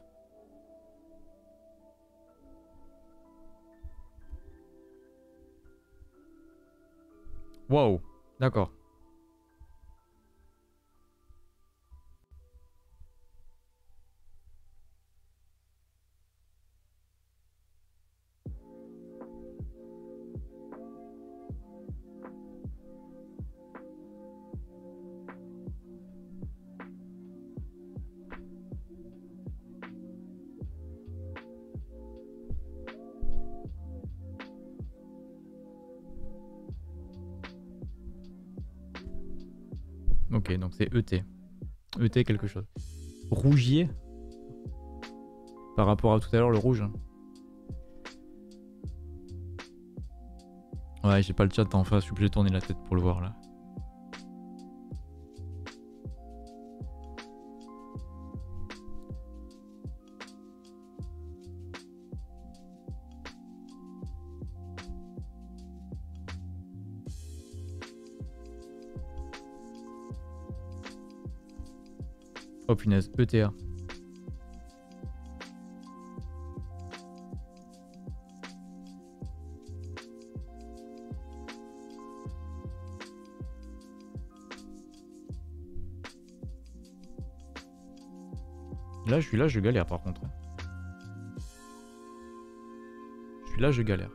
A: Wow. D'accord. Ok, donc c'est ET. ET quelque chose. Rougier. Par rapport à tout à l'heure, le rouge. Ouais, j'ai pas le chat en face, je suis obligé de tourner la tête pour le voir là. Oh punaise, ETA. Là, je galère par contre. Là, je galère.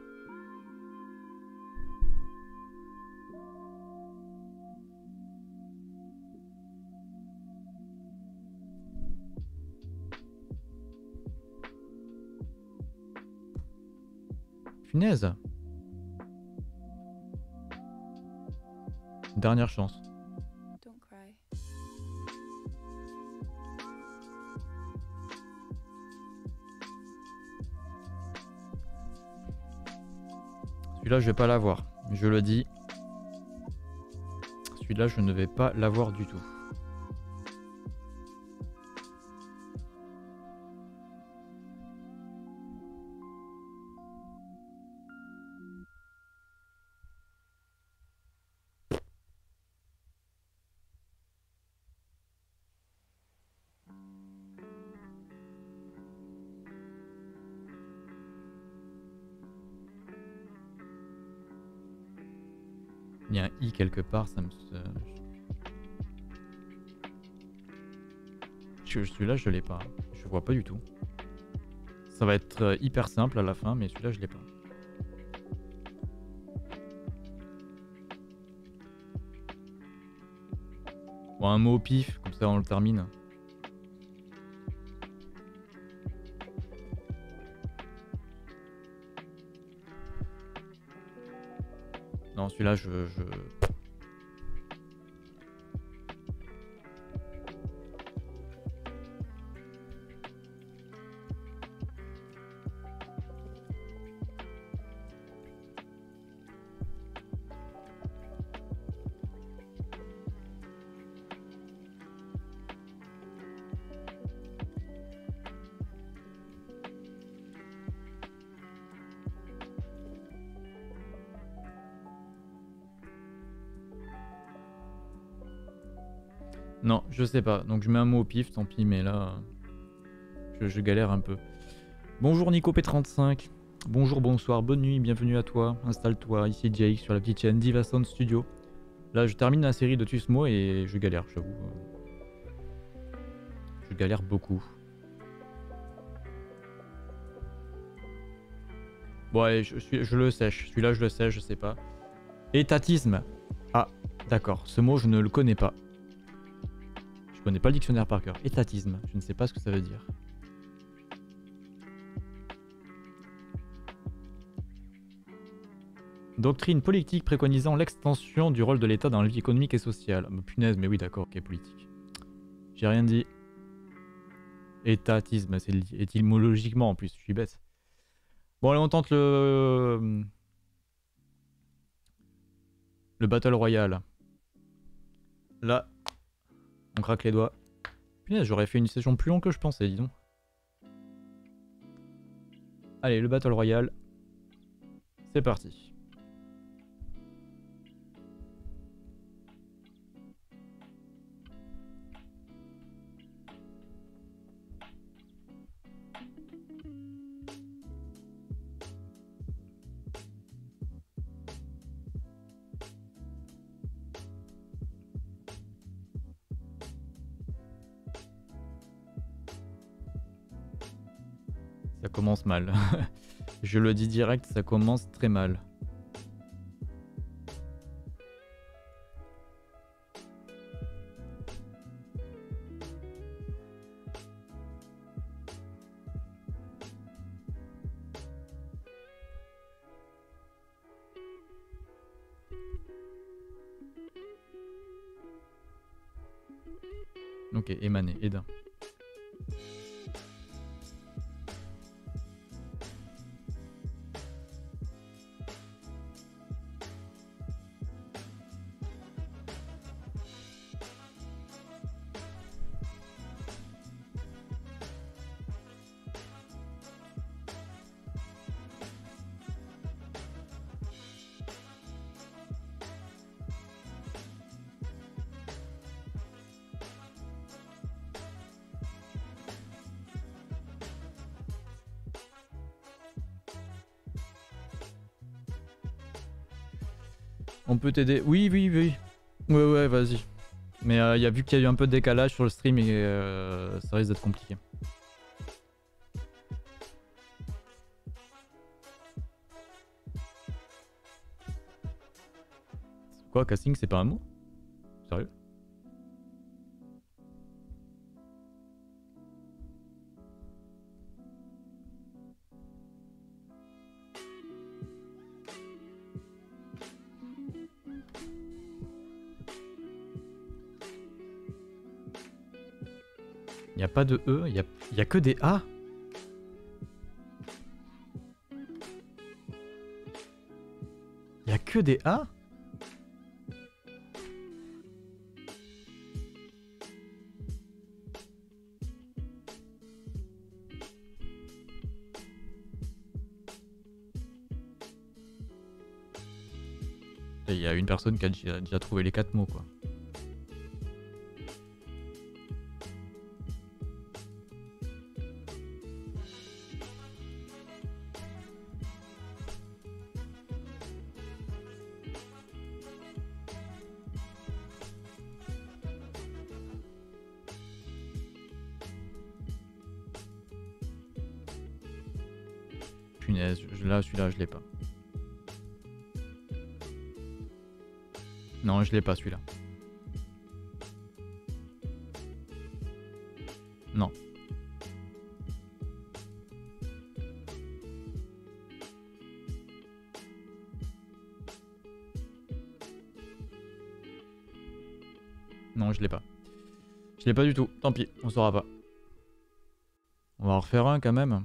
A: Punaise. Dernière chance. Celui-là, je vais pas l'avoir. Je le dis. Celui-là, je ne vais pas l'avoir du tout. Il y a un i quelque part, ça me... Celui-là, je l'ai pas. Je vois pas du tout. Ça va être hyper simple à la fin, mais celui-là, je l'ai pas. Bon, un mot au pif, comme ça on le termine. Non, celui-là, je... Non, je sais pas. Donc je mets un mot au pif, tant pis, mais là, je galère un peu. Bonjour Nico P35. Bonjour, bonsoir, bonne nuit, bienvenue à toi. Installe-toi, ici Jake sur la petite chaîne Diva Sound Studio. Là, je termine la série de Tusmo et je galère, j'avoue. Je galère beaucoup. Bon, allez, je le sèche. Celui-là, je le sèche, je sais pas. Étatisme. Ah, d'accord. Ce mot, je ne le connais pas. Je connais pas le dictionnaire par cœur. Étatisme. Je ne sais pas ce que ça veut dire. Doctrine politique préconisant l'extension du rôle de l'État dans la vie économique et sociale. Oh, punaise, mais oui, d'accord, ok, politique. J'ai rien dit. Étatisme, c'est étymologiquement en plus, je suis bête. Bon, allez, on tente le Battle Royale. Là, on craque les doigts. Punaise, j'aurais fait une session plus longue que je pensais, dis donc. Allez, le Battle Royale. C'est parti. Ça commence mal. Je le dis direct, ça commence très mal. Ok, émaner, Edin. On peut t'aider. Oui, oui, oui. Ouais, ouais, vas-y. Mais il y a vu qu'il y a eu un peu de décalage sur le stream et ça risque d'être compliqué. Quoi, casting, c'est pas un mot? Sérieux? Il n'y a pas de E, il y a que des A. Il y a que des A. Il y a une personne qui a déjà trouvé les 4 mots, quoi. punaise, là celui-là je l'ai pas. Non, je l'ai pas celui-là. Non. Non, je l'ai pas. Je l'ai pas du tout. Tant pis, on saura pas. On va en refaire un quand même.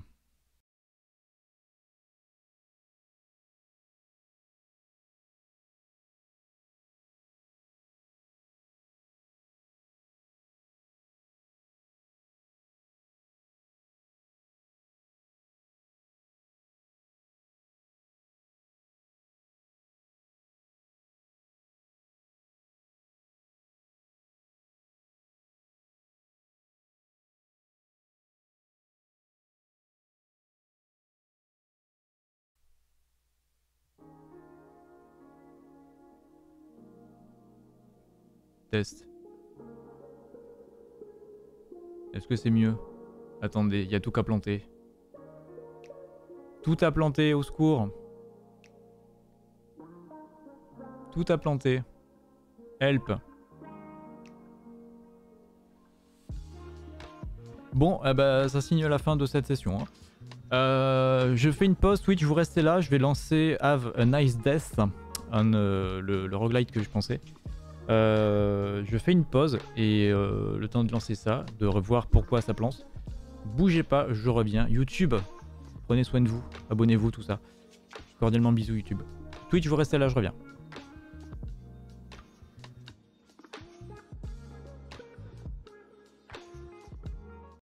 A: Test. Est-ce que c'est mieux? Attendez, il y a tout qu'à planter. Tout à planter, au secours. Tout à planter. Help. Bon, bah, ça signe la fin de cette session. Hein. Je fais une pause Twitch, vous restez là. Je vais lancer Have a Nice Death, le roguelite que je pensais. Je fais une pause et le temps de lancer ça, de revoir pourquoi ça plante. Bougez pas, je reviens. YouTube, prenez soin de vous, abonnez-vous, tout ça. Cordialement bisous YouTube. Twitch, vous restez là, je reviens.